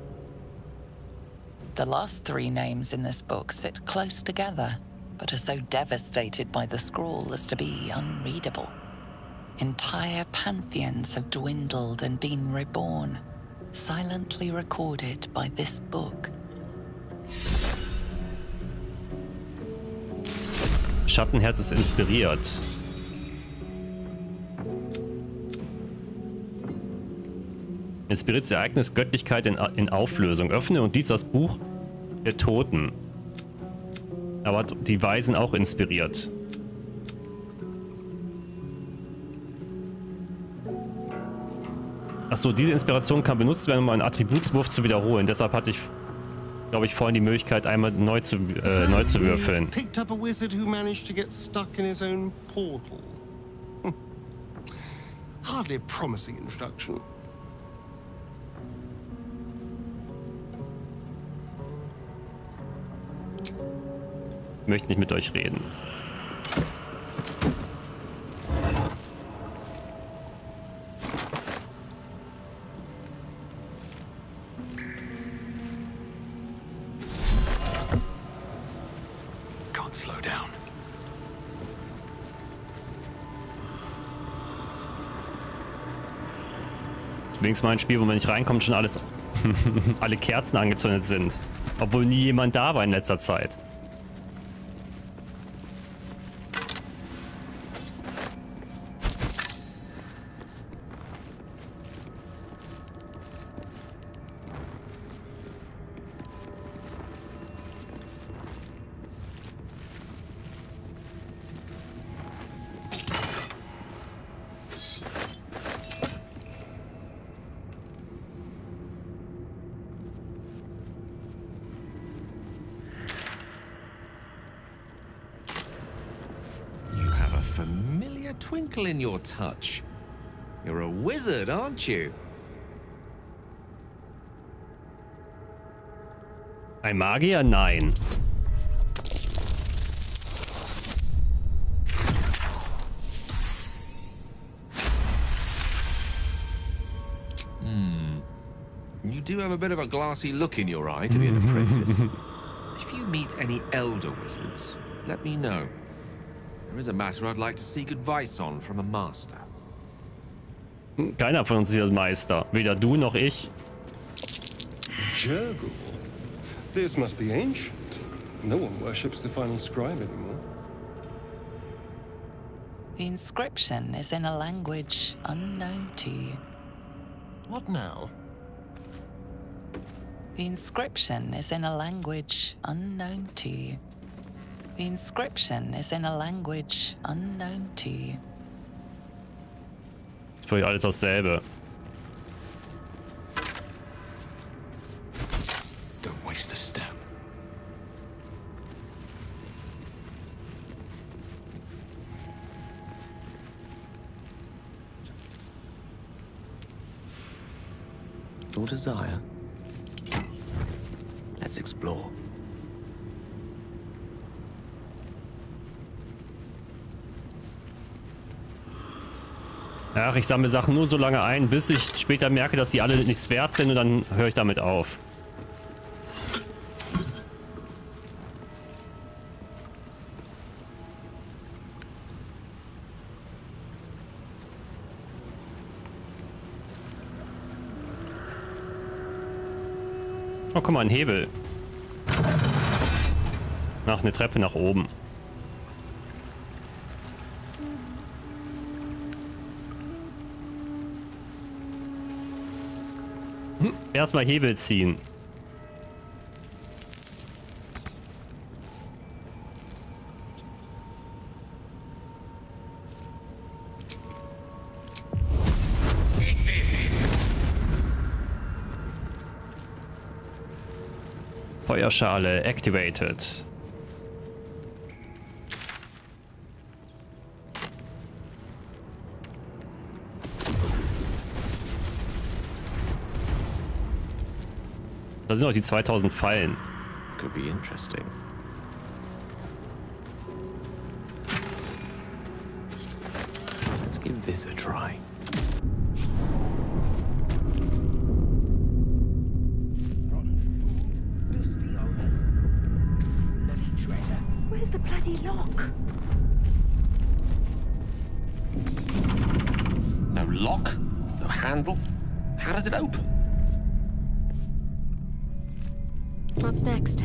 The last three names in this book sit close together, but are so devastated by the scroll as to be unreadable. Entire pantheons have dwindled and been reborn, silently recorded by this book. Schattenherz ist inspiriert. Inspiriertes Ereignis, Göttlichkeit in, in Auflösung. Öffne und lies das Buch der Toten. Aber die Weisen auch inspiriert. Achso, diese Inspiration kann benutzt werden, um einen Attributswurf zu wiederholen. Deshalb hatte ich, glaube ich, vorhin die Möglichkeit, einmal neu zu, äh, neu zu würfeln. Picked up a wizard who managed to get stuck in his own portal. Hm. Hardly a promising introduction. Ich möchte nicht mit euch reden. Can't slow down. Wenigstens mal ein Spiel, wo man nicht reinkommt, schon alles alle Kerzen angezündet sind. Obwohl nie jemand da war in letzter Zeit. Twinkle in your touch. You're a wizard, aren't you? Ein Magier? Nein. Hmm. You do have a bit of a glassy look in your eye to be an apprentice. If you meet any elder wizards, let me know. There is a matter I'd like to seek advice on from a master. Keiner von uns ist hier Meister. Weder du noch ich. Jurgle. This must be ancient. No one worships the final scribe anymore. The inscription is in a language unknown to you. What now? The inscription is in a language unknown to you. The inscription is in a language unknown to you. Ist für euch alles dasselbe. Don't waste a step. Your desire. Let's explore. Ach, ich sammle Sachen nur so lange ein, bis ich später merke, dass die alle nichts wert sind und dann höre ich damit auf. Oh, guck mal, ein Hebel. Ach, eine Treppe nach oben. Hm, erstmal Hebel ziehen. Feuerschale activated. Da sind auch die zweitausend Fallen. Could be interesting. Let's give this a try. Where's the bloody lock? No lock? No handle? How does it open? What's next?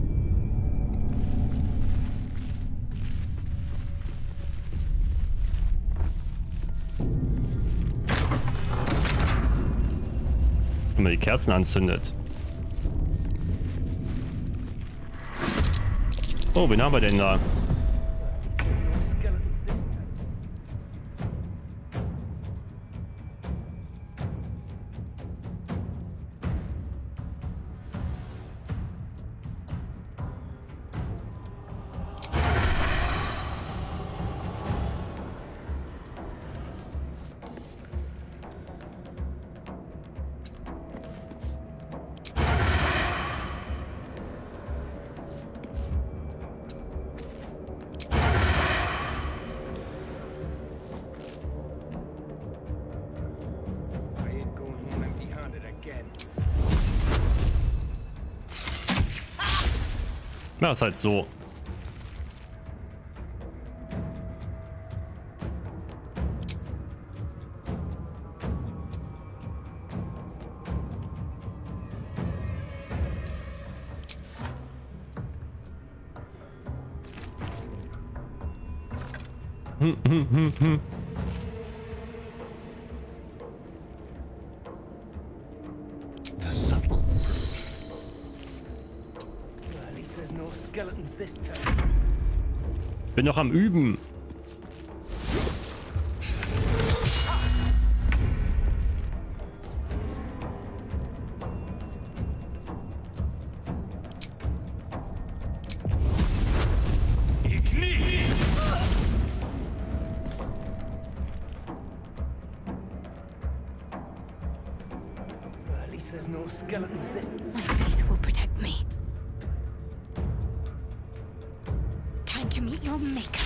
Wenn man die Kerzen anzündet. Oh, wen haben wir denn da? Ja, ist halt so. Hm, hm, hm, hm. The subtle proof. Well, at least there's no skeletons this time. Bin noch am Üben. There's no skeletons this. My faith will protect me. Time to meet your maker.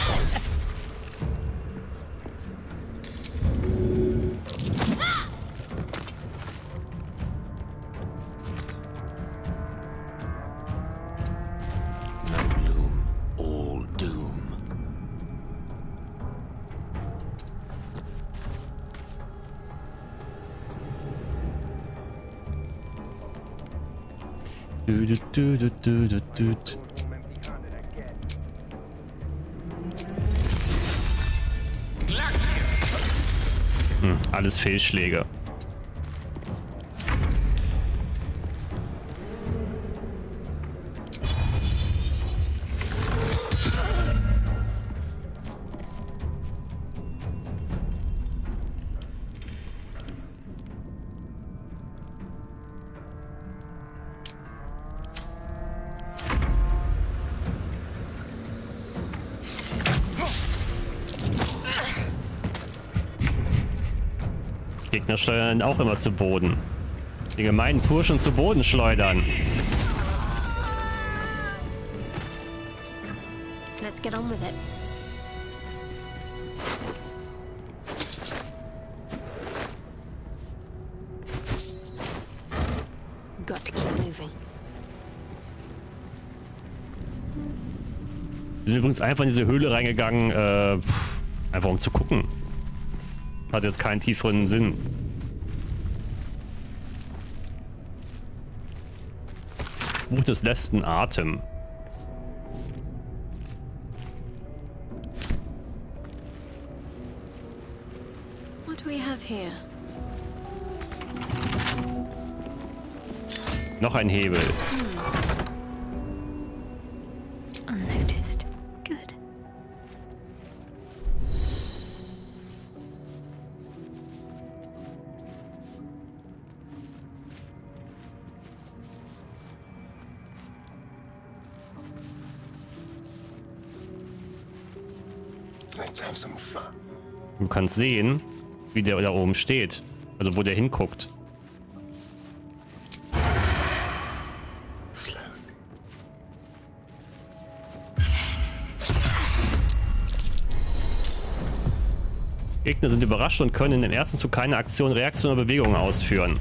No gloom, all doom. Du, du, du, du, du, du, du. Hm, alles Fehlschläge. Gegner schleudern auch immer zu Boden. Die gemeinen Purschen zu Boden schleudern. Let's get on with it. Got to keep moving. Wir sind übrigens einfach in diese Höhle reingegangen, äh, einfach um zu gucken. Hat jetzt keinen tieferen Sinn. Buch des letzten Atem. What do we have here? Noch ein Hebel. Unnoticed. Good. Let's have some fun. Du kannst sehen, wie der da oben steht. Also wo der hinguckt. Gegner sind überrascht und können im ersten Zug keine Aktion, Reaktion oder Bewegung ausführen.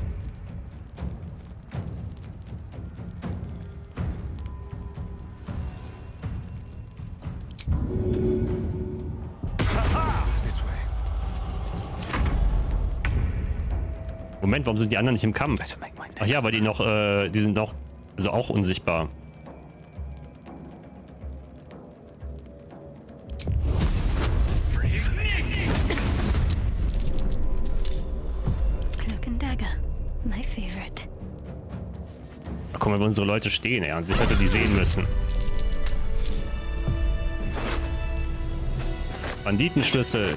Moment, warum sind die anderen nicht im Kampf? Ach ja, weil die noch, äh, die sind noch, also auch unsichtbar. Cloak and dagger, my favorite. Ach guck mal, wo unsere Leute stehen, ey. Ich hätte die sehen müssen. Banditenschlüssel.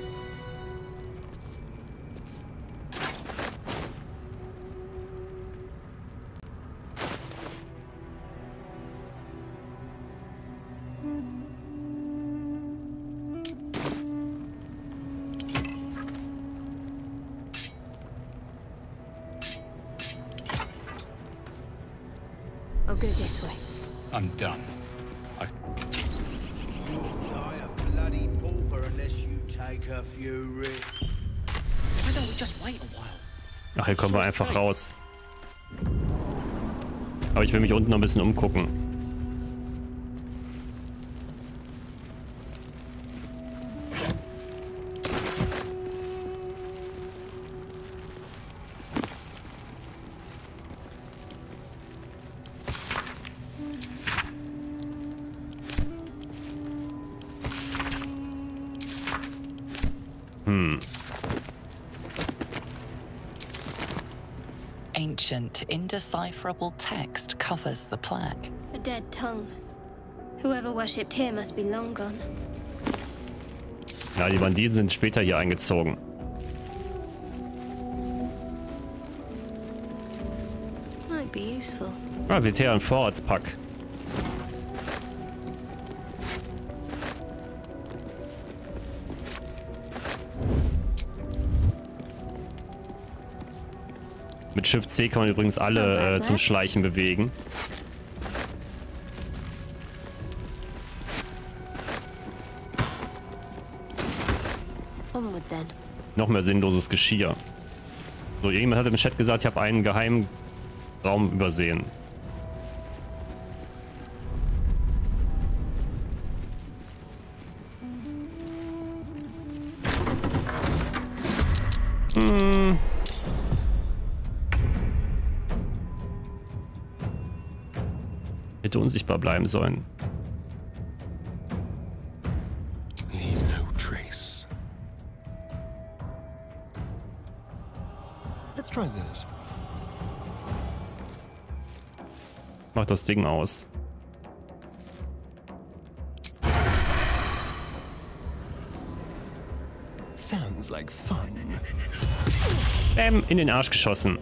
I'll go this way. I'm done. I... You'll die a bloody pauper unless you take a few risks. Why don't we just wait a while? Ach, hier kommen wir einfach raus. Aber ich will mich unten noch ein bisschen umgucken. Hm. Ancient, indecipherable text covers the plaque. A dead tongue. Whoever worshipped here must be long gone. Ja, die Banditen sind später hier eingezogen. Might be useful. Ah, seht her, ein Vorratspack. Mit Shift C kann man übrigens alle äh, zum Schleichen bewegen. Noch mehr sinnloses Geschirr. So, irgendjemand hat im Chat gesagt, ich habe einen geheimen Raum übersehen. Hm. Hätte unsichtbar bleiben sollen. Leave no trace. Let's try this. Mach das Ding aus. Sounds like fun. Ähm, in den Arsch geschossen.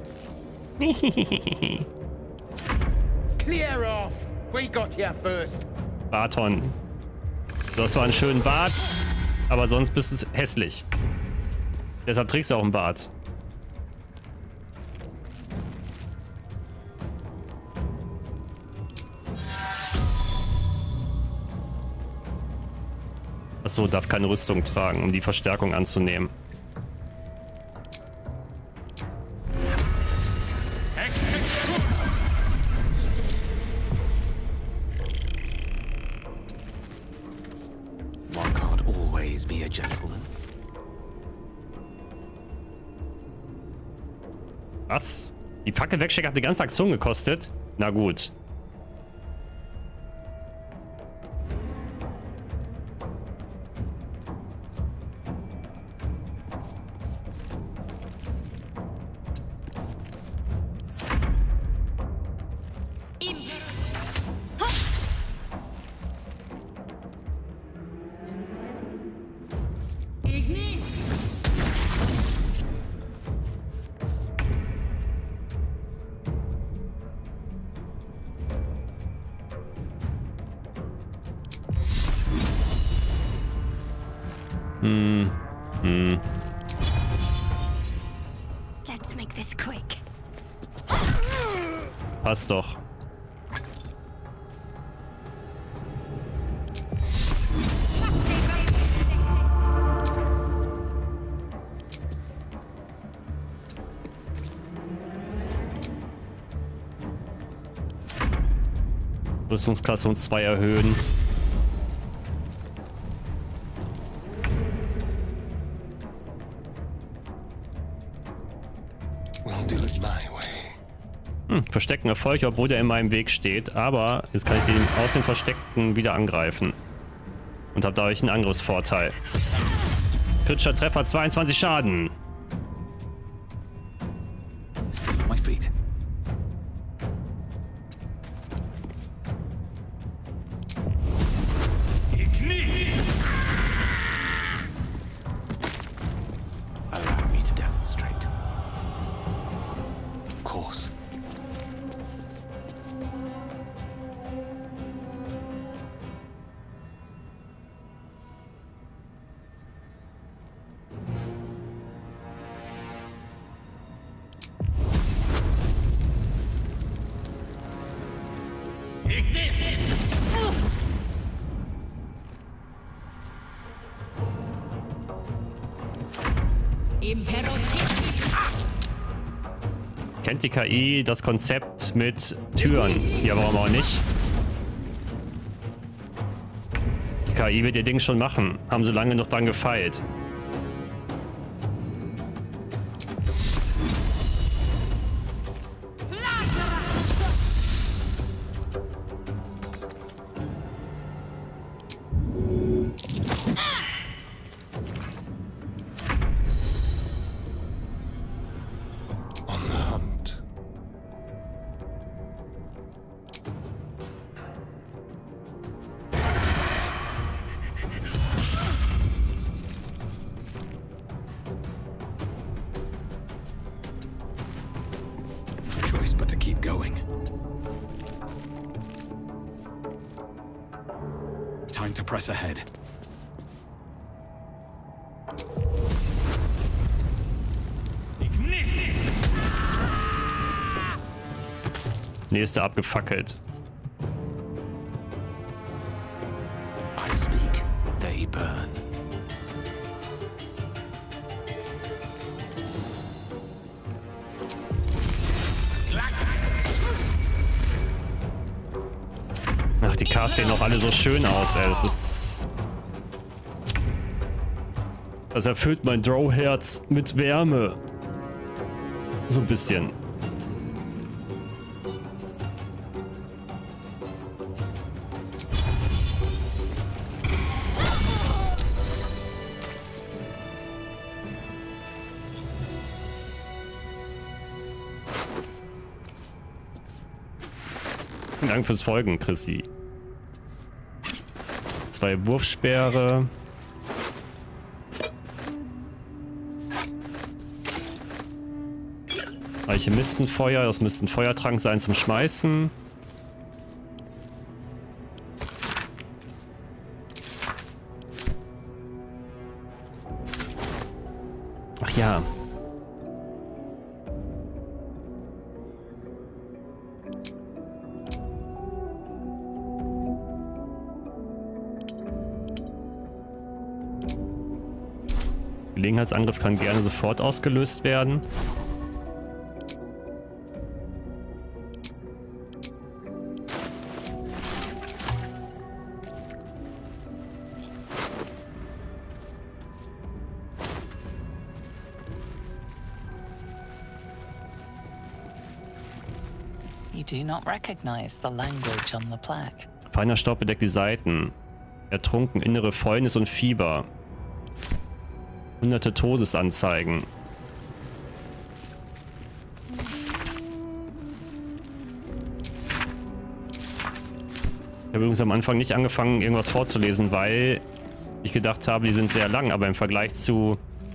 Clear off. We got here first. Barton. Du hast zwar einen schönen Bart, aber sonst bist du hässlich. Deshalb trägst du auch einen Bart. Achso, darf keine Rüstung tragen, um die Verstärkung anzunehmen. One can't always be a gentleman. Was? Die Fackel wegstecken hat die ganze Aktion gekostet? Na gut. Hm. Hm. Let's make this quick. Passt doch. Rüstungsklasse um zwei erhöhen. Hm, Verstecken Erfolg, obwohl der in meinem Weg steht. Aber jetzt kann ich den aus dem Versteckten wieder angreifen. Und habe dadurch einen Angriffsvorteil. Kritischer Treffer, zweiundzwanzig Schaden. My feet. Allow me to demonstrate. Of course. Kennt die K I das Konzept mit Türen? Ja, warum auch nicht? Die K I wird ihr Ding schon machen. Haben sie lange noch dran gefeilt. time to press ahead. Nächste abgefackelt. I speak, they burn. Ach, die Cars sehen auch alle so schön aus, ey. Das ist... Das erfüllt mein Drow-Herz mit Wärme. So ein bisschen. Vielen Dank fürs Folgen, Chrissy. Zwei Wurfspeere. Alchemistenfeuer, das müsste ein Feuertrank sein zum Schmeißen. Ach ja. Gelegenheitsangriff kann gerne sofort ausgelöst werden. You do not recognize the language on the plaque. Feiner Staub bedeckt die Seiten. Ertrunken, innere Fäulnis und Fieber. Hunderte Todesanzeigen. Ich habe übrigens am Anfang nicht angefangen, irgendwas vorzulesen, weil ich gedacht habe, die sind sehr lang, aber im Vergleich zu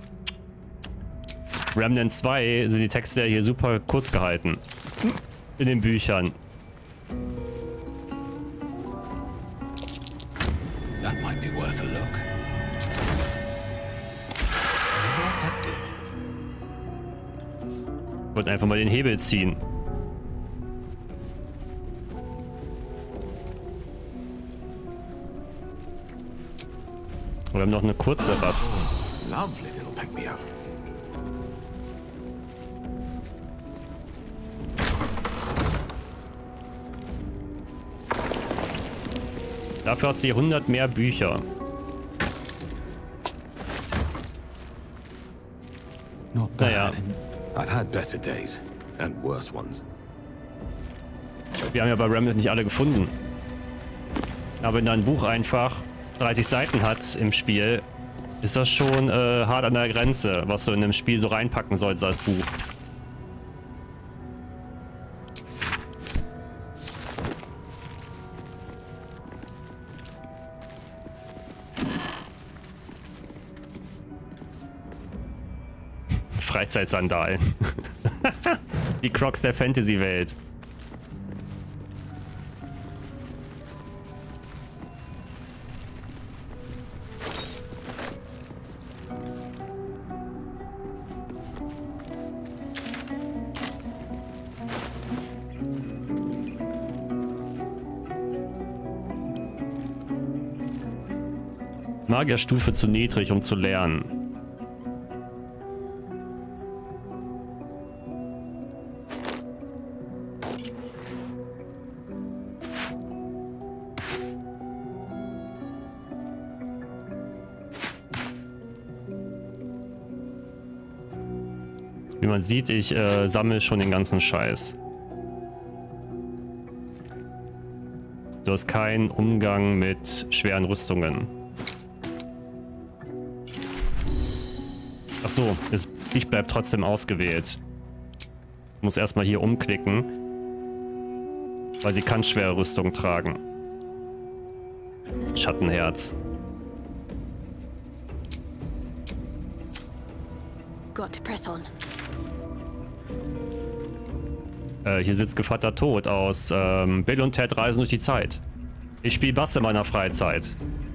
Remnant zwei sind die Texte ja hier super kurz gehalten. In den Büchern. That might be worth a look. Ich wollte einfach mal den Hebel ziehen. Wir haben noch eine kurze Rast. Lovely little pick-me-up. Dafür hast du hier hundert mehr Bücher. Not bad. Naja. I've had better days and worse ones. Wir haben ja bei Remnant nicht alle gefunden. Aber wenn da ein Buch einfach dreißig Seiten hat im Spiel, ist das schon äh, hart an der Grenze, was du in einem Spiel so reinpacken sollst als Buch. Freizeitsandalen. Die Crocs der Fantasy-Welt. Magierstufe zu niedrig, um zu lernen. Wie man sieht, ich äh, sammle schon den ganzen Scheiß. Du hast keinen Umgang mit schweren Rüstungen. Ach so, das Licht bleibt trotzdem ausgewählt. Ich muss erstmal hier umklicken, weil sie kann schwere Rüstung tragen. Schattenherz. Got to press on. Äh, hier sitzt Gevatter Tod aus ähm, Bill und Ted reisen durch die Zeit. Ich spiele Bass in meiner Freizeit.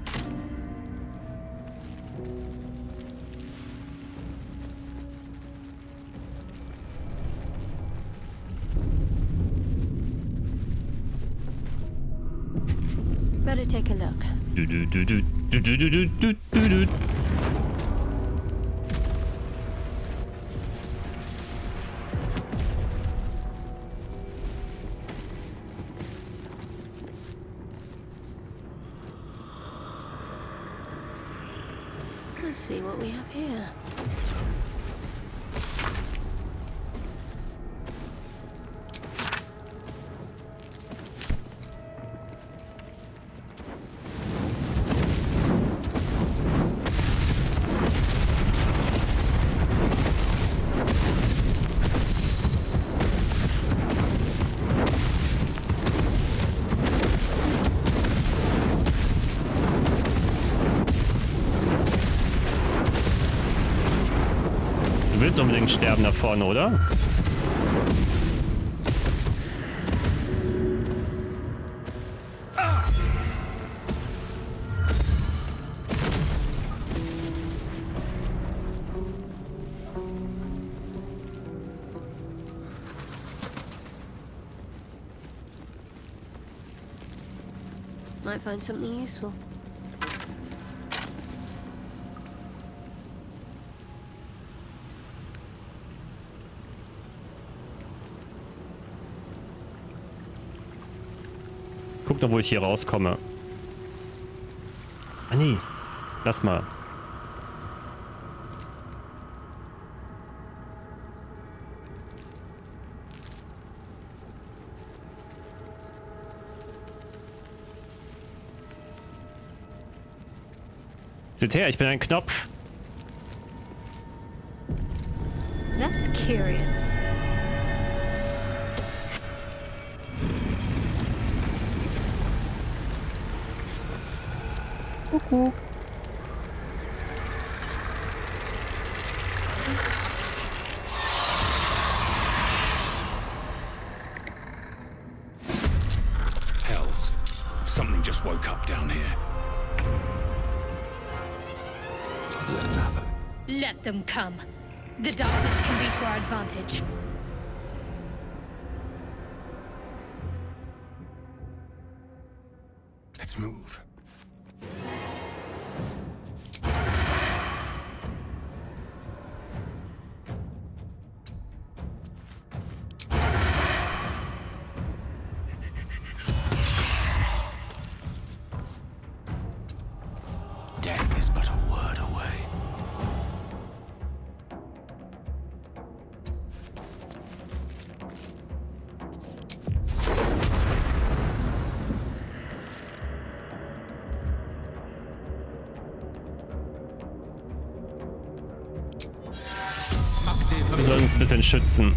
Better take a look. Du, du, du, du, du, du, du, du, du, du. Let's see what we have here. Du willst unbedingt sterben da vorne, oder? Might find something useful. Guck doch, wo ich hier rauskomme. Ah, nee. Lass mal. Seht her, ich bin ein Knopf. That's curious. Kuckuck. Hells. Something just woke up down here. Let's have it. Let them come. The darkness can be to our advantage. Let's move. Death is but a word away. Wir sollen uns ein bisschen schützen.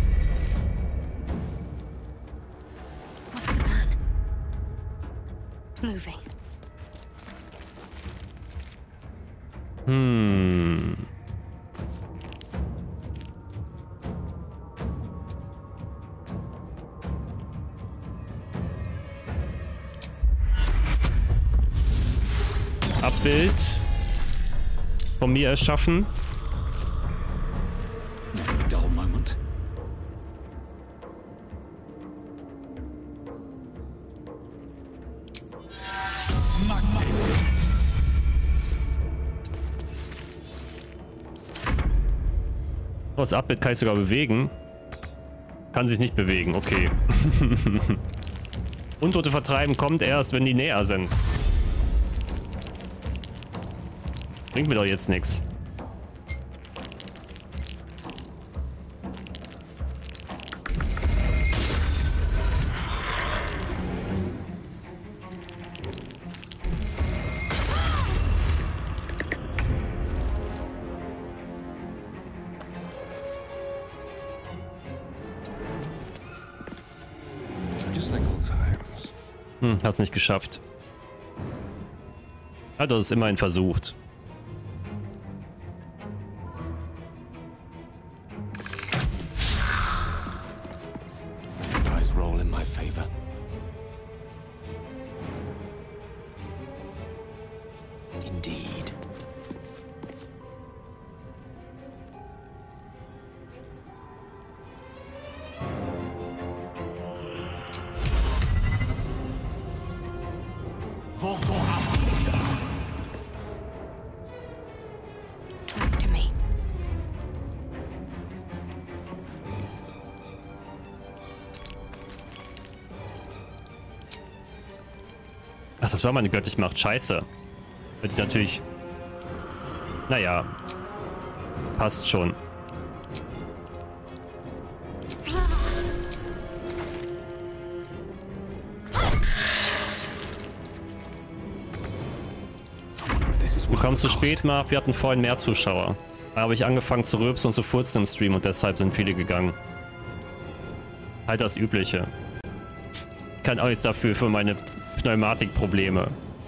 Moving. Hm. Abbild von mir erschaffen. Never a dull moment. Oh, das Abbild kann ich sogar bewegen. Kann sich nicht bewegen, okay. Untote vertreiben kommt erst, wenn die näher sind. Bringt mir doch jetzt nichts. Hm, hast nicht geschafft. Hat er es immerhin versucht. Dice roll in my favor. Indeed. Talk to me. Ach, das war meine göttliche Macht. Scheiße. Hätte ich natürlich... Naja. Passt schon. Du kommst zu spät, Marv. Wir hatten vorhin mehr Zuschauer. Da habe ich angefangen zu rülpsen und zu furzen im Stream und deshalb sind viele gegangen. Halt das Übliche. Kann auch nichts dafür für meine Pneumatikprobleme.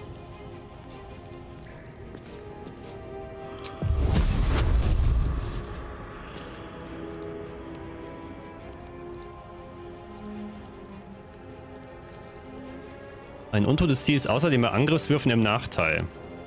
Ein untotes Ziel ist außerdem bei Angriffswürfen im Nachteil.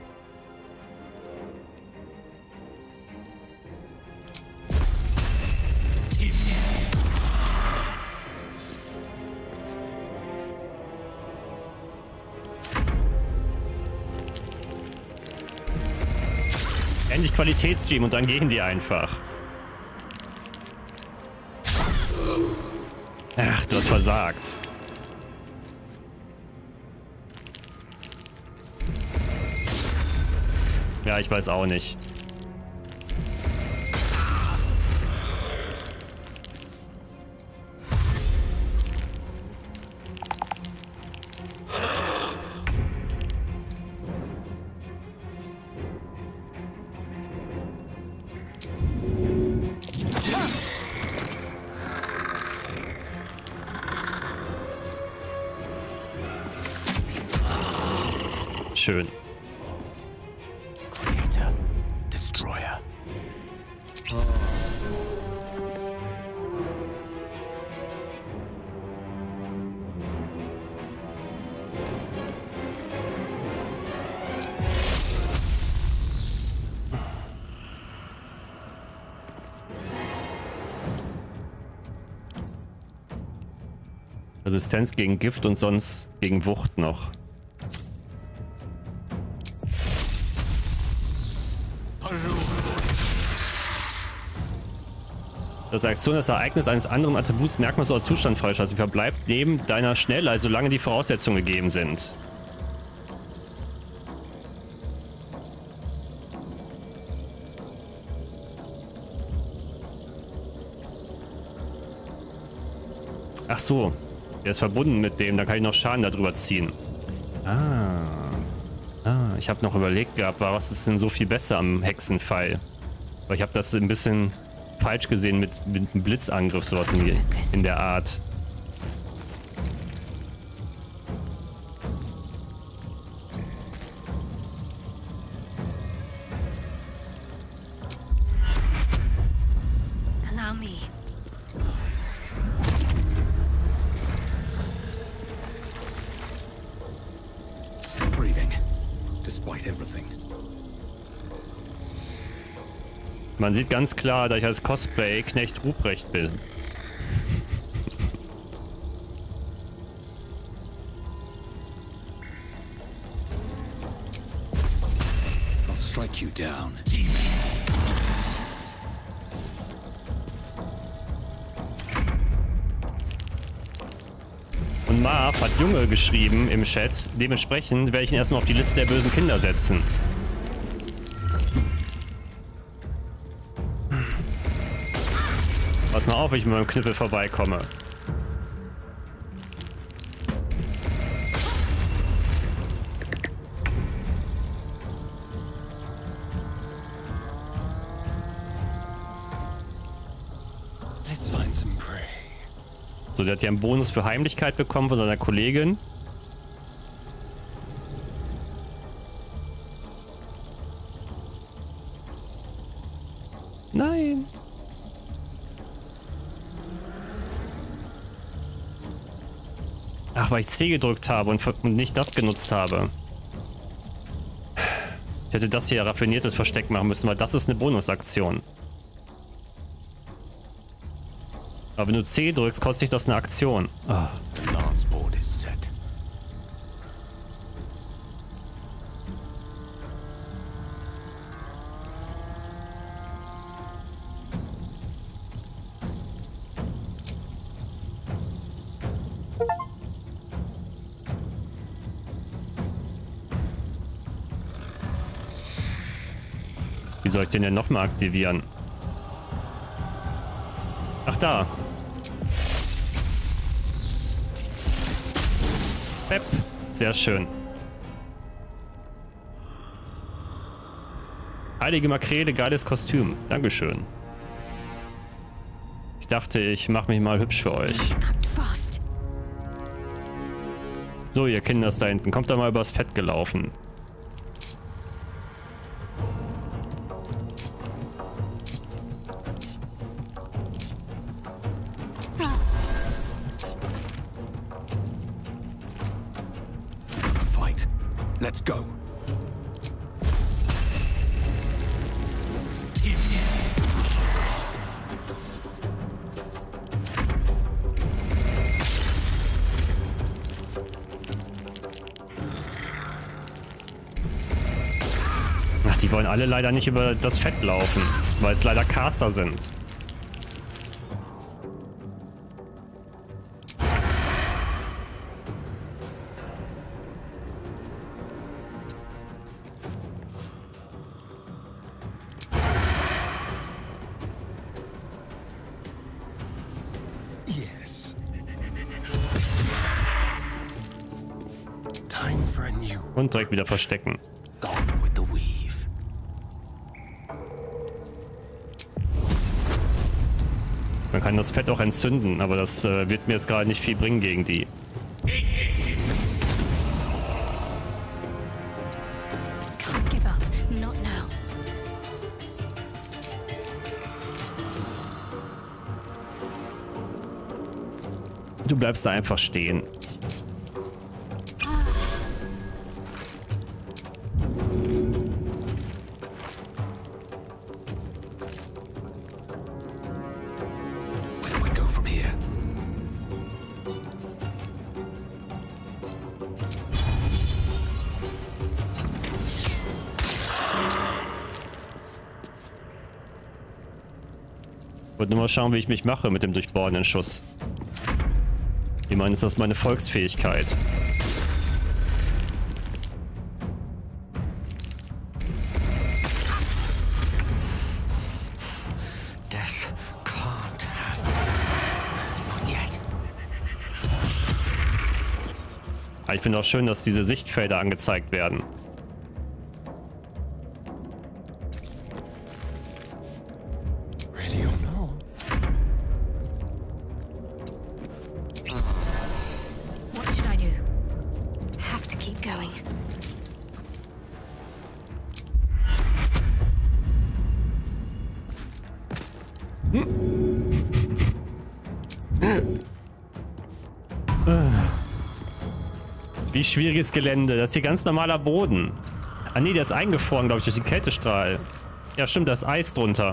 Endlich Qualitätsstream und dann gehen die einfach. Ach, du hast versagt. Ja, ich weiß auch nicht. Schön. Creator, Destroyer. Resistenz gegen Gift und sonst gegen Wucht noch. Das Aktion des Ereignisses eines anderen Attributs Merkmals oder Zustand freischaltet. Sie verbleibt neben deiner Schnellheit, solange die Voraussetzungen gegeben sind. Ach so, der ist verbunden mit dem, da kann ich noch Schaden darüber ziehen. Ah, ah ich habe noch überlegt gehabt, was ist denn so viel besser am Hexenpfeil? Aber ich habe das ein bisschen falsch gesehen mit, mit einem Blitzangriff, sowas in, die, in der Art. Allow me. Still breathing, despite everything. Man sieht ganz klar, dass ich als Cosplay Knecht Ruprecht bin. I'll strike you down. Und Marv hat Junge geschrieben im Chat. Dementsprechend werde ich ihn erstmal auf die Liste der bösen Kinder setzen. Pass mal auf, wenn ich mit meinem Knüppel vorbeikomme. Let's find some prey. So, der hat ja einen Bonus für Heimlichkeit bekommen von seiner Kollegin. Nein. Ach, weil ich C gedrückt habe und, und nicht das genutzt habe. Ich hätte das hier raffiniertes Versteck machen müssen, weil das ist eine Bonusaktion. Aber wenn du C drückst, kostet dich das eine Aktion. Oh. The lance board is set. Wie soll ich den denn nochmal aktivieren? Ach, da. Pep. Sehr schön. Heilige Makrele, geiles Kostüm. Dankeschön. Ich dachte, ich mache mich mal hübsch für euch. So, ihr Kinders da hinten, kommt da mal übers Fett gelaufen. Fight. Let's go. Die wollen alle leider nicht über das Fett laufen, weil es leider Caster sind. Yes. Time for a new. Und direkt wieder verstecken. Man kann das Fett auch entzünden, aber das äh, wird mir jetzt gerade nicht viel bringen gegen die. Can't give up. Not now. Du bleibst da einfach stehen. Ich wollte nur mal schauen, wie ich mich mache mit dem durchbohrenden Schuss. Ich meine, ist das meine Volksfähigkeit? Death can't happen. Not yet. Aber ich finde auch schön, dass diese Sichtfelder angezeigt werden. Wie schwieriges Gelände. Das ist hier ganz normaler Boden. Ah nee, der ist eingefroren, glaube ich, durch den Kältestrahl. Ja stimmt, da ist Eis drunter.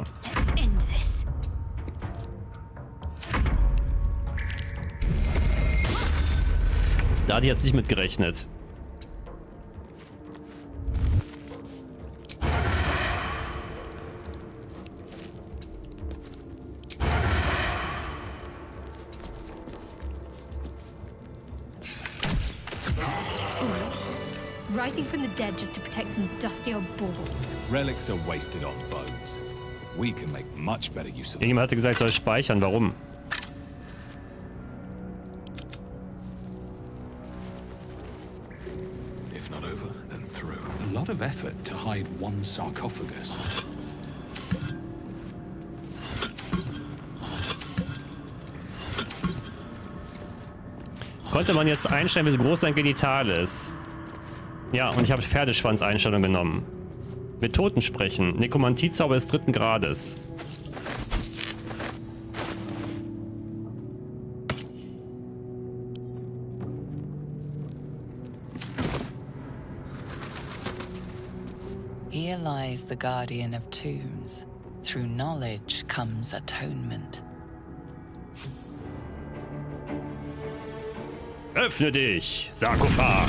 Da hatte ich jetzt nicht mit gerechnet. Rising from the dead just to protect some dusty old balls. Relics are wasted on bones. We can make much better use of them. Irgendjemand hatte gesagt, ich soll speichern. Warum? If not over, then through. A lot of effort to hide one sarcophagus. Konnte man jetzt einstellen, wie groß sein Genital ist. Ja, und ich habe Pferdeschwanz-Einstellung genommen. Mit Toten sprechen. Nekromantizauber des dritten Grades. Here lies the guardian of tombs. Through knowledge comes atonement. Öffne dich, Sarkophag!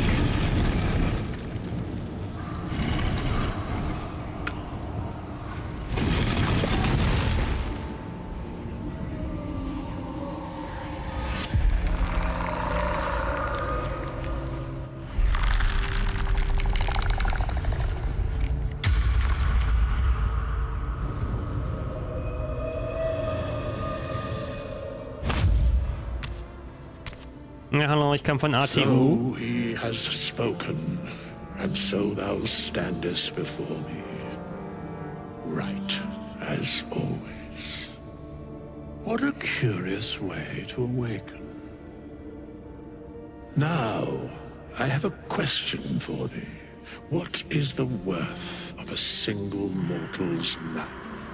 Ja, hallo, ich kam von A T U. So he has spoken, and so thou standest before me. Right, as always. What a curious way to awaken. Now, I have a question for thee. What is the worth of a single mortal's life?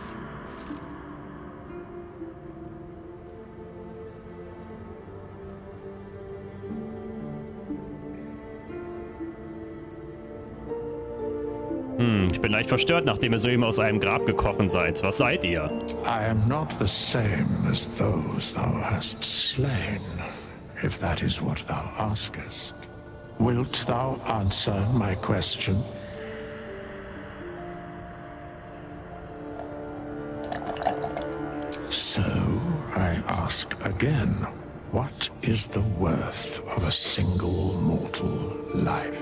Hm, ich bin leicht verstört, nachdem ihr soeben aus einem Grab gekrochen seid. Was seid ihr? I am not the same as those thou hast slain, if that is what thou askest. Wilt thou answer my question? So, I ask again, what is the worth of a single mortal life?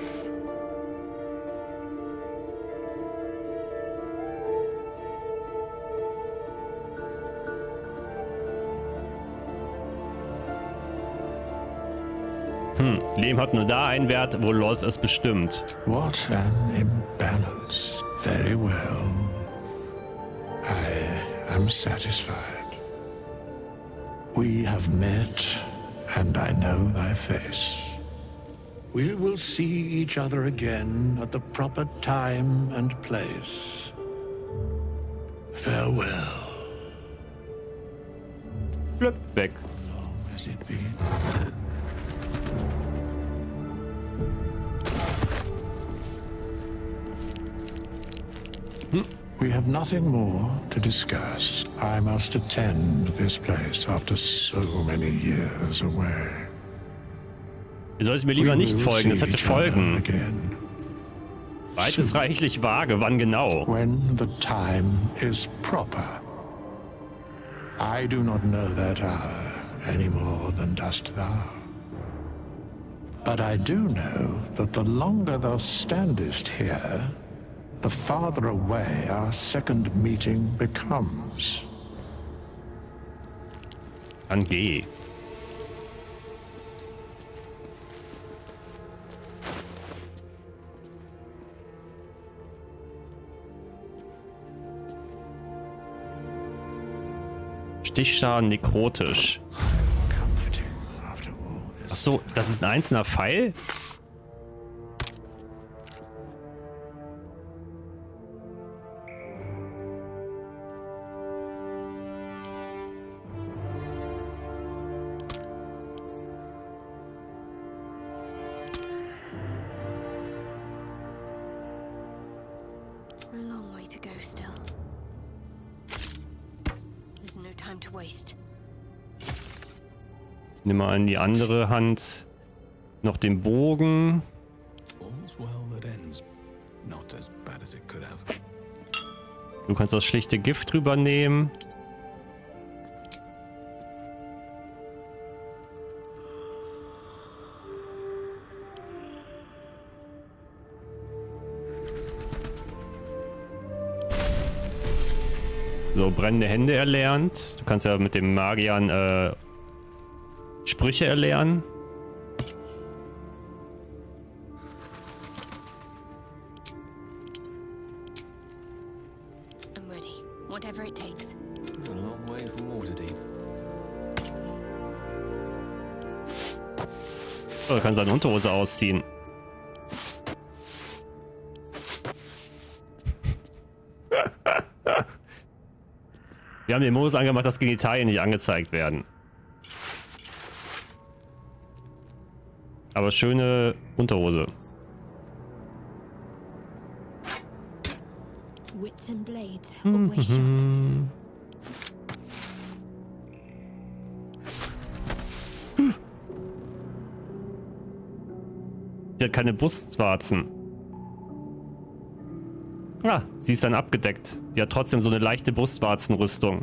Hm, Leben hat nur da einen Wert, wo Lolth es bestimmt. What an imbalance. Very well. I am satisfied. We have met, and I know thy face. We will see each other again at the proper time and place. Farewell. Blöp, weg. Long as it be. We have nothing more to discuss. I must attend this place after so many years away. Ihr solltet mir lieber nicht folgen, es hätte Folgen. Weit ist reichlich vage, wann genau? When the time is proper. I do not know that hour any more than dost thou. But I do know that the longer thou standest here, the farther away our second meeting becomes. Dann geh. Stichschaden nekrotisch. Ach so, das ist ein einzelner Pfeil? Nimm mal in die andere Hand noch den Bogen. Du kannst das schlichte Gift drüber nehmen. So, brennende Hände erlernt. Du kannst ja mit den Magiern äh, Sprüche erlernen. I'm ready. Whatever it takes. A long way from Waterdeep. Oh, du kannst deine Unterhose ausziehen. Wir haben den Modus angemacht, dass Genitalien nicht angezeigt werden. Aber schöne Unterhose. Wits and blades, always sharp. Sie hat keine Brustwarzen. Ah, sie ist dann abgedeckt. Sie hat trotzdem so eine leichte Brustwarzenrüstung.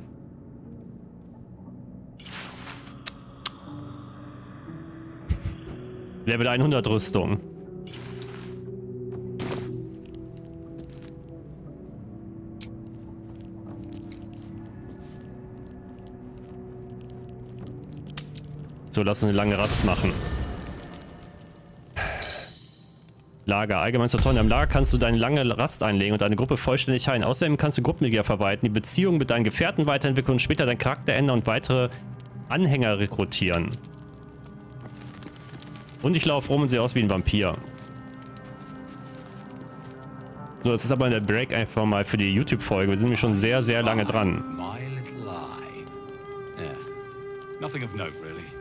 Level hundert Rüstung. So, lass uns eine lange Rast machen. Lager. Allgemein zur Tonne. Am Lager kannst du deine lange Rast einlegen und deine Gruppe vollständig heilen. Außerdem kannst du Gruppenmitglieder verwalten, die Beziehungen mit deinen Gefährten weiterentwickeln und später deinen Charakter ändern und weitere Anhänger rekrutieren. Und ich laufe rum und sehe aus wie ein Vampir. So, das ist aber der Break einfach mal für die YouTube-Folge. Wir sind nämlich schon sehr, sehr lange dran. My little lie. Yeah. Nothing of note, really.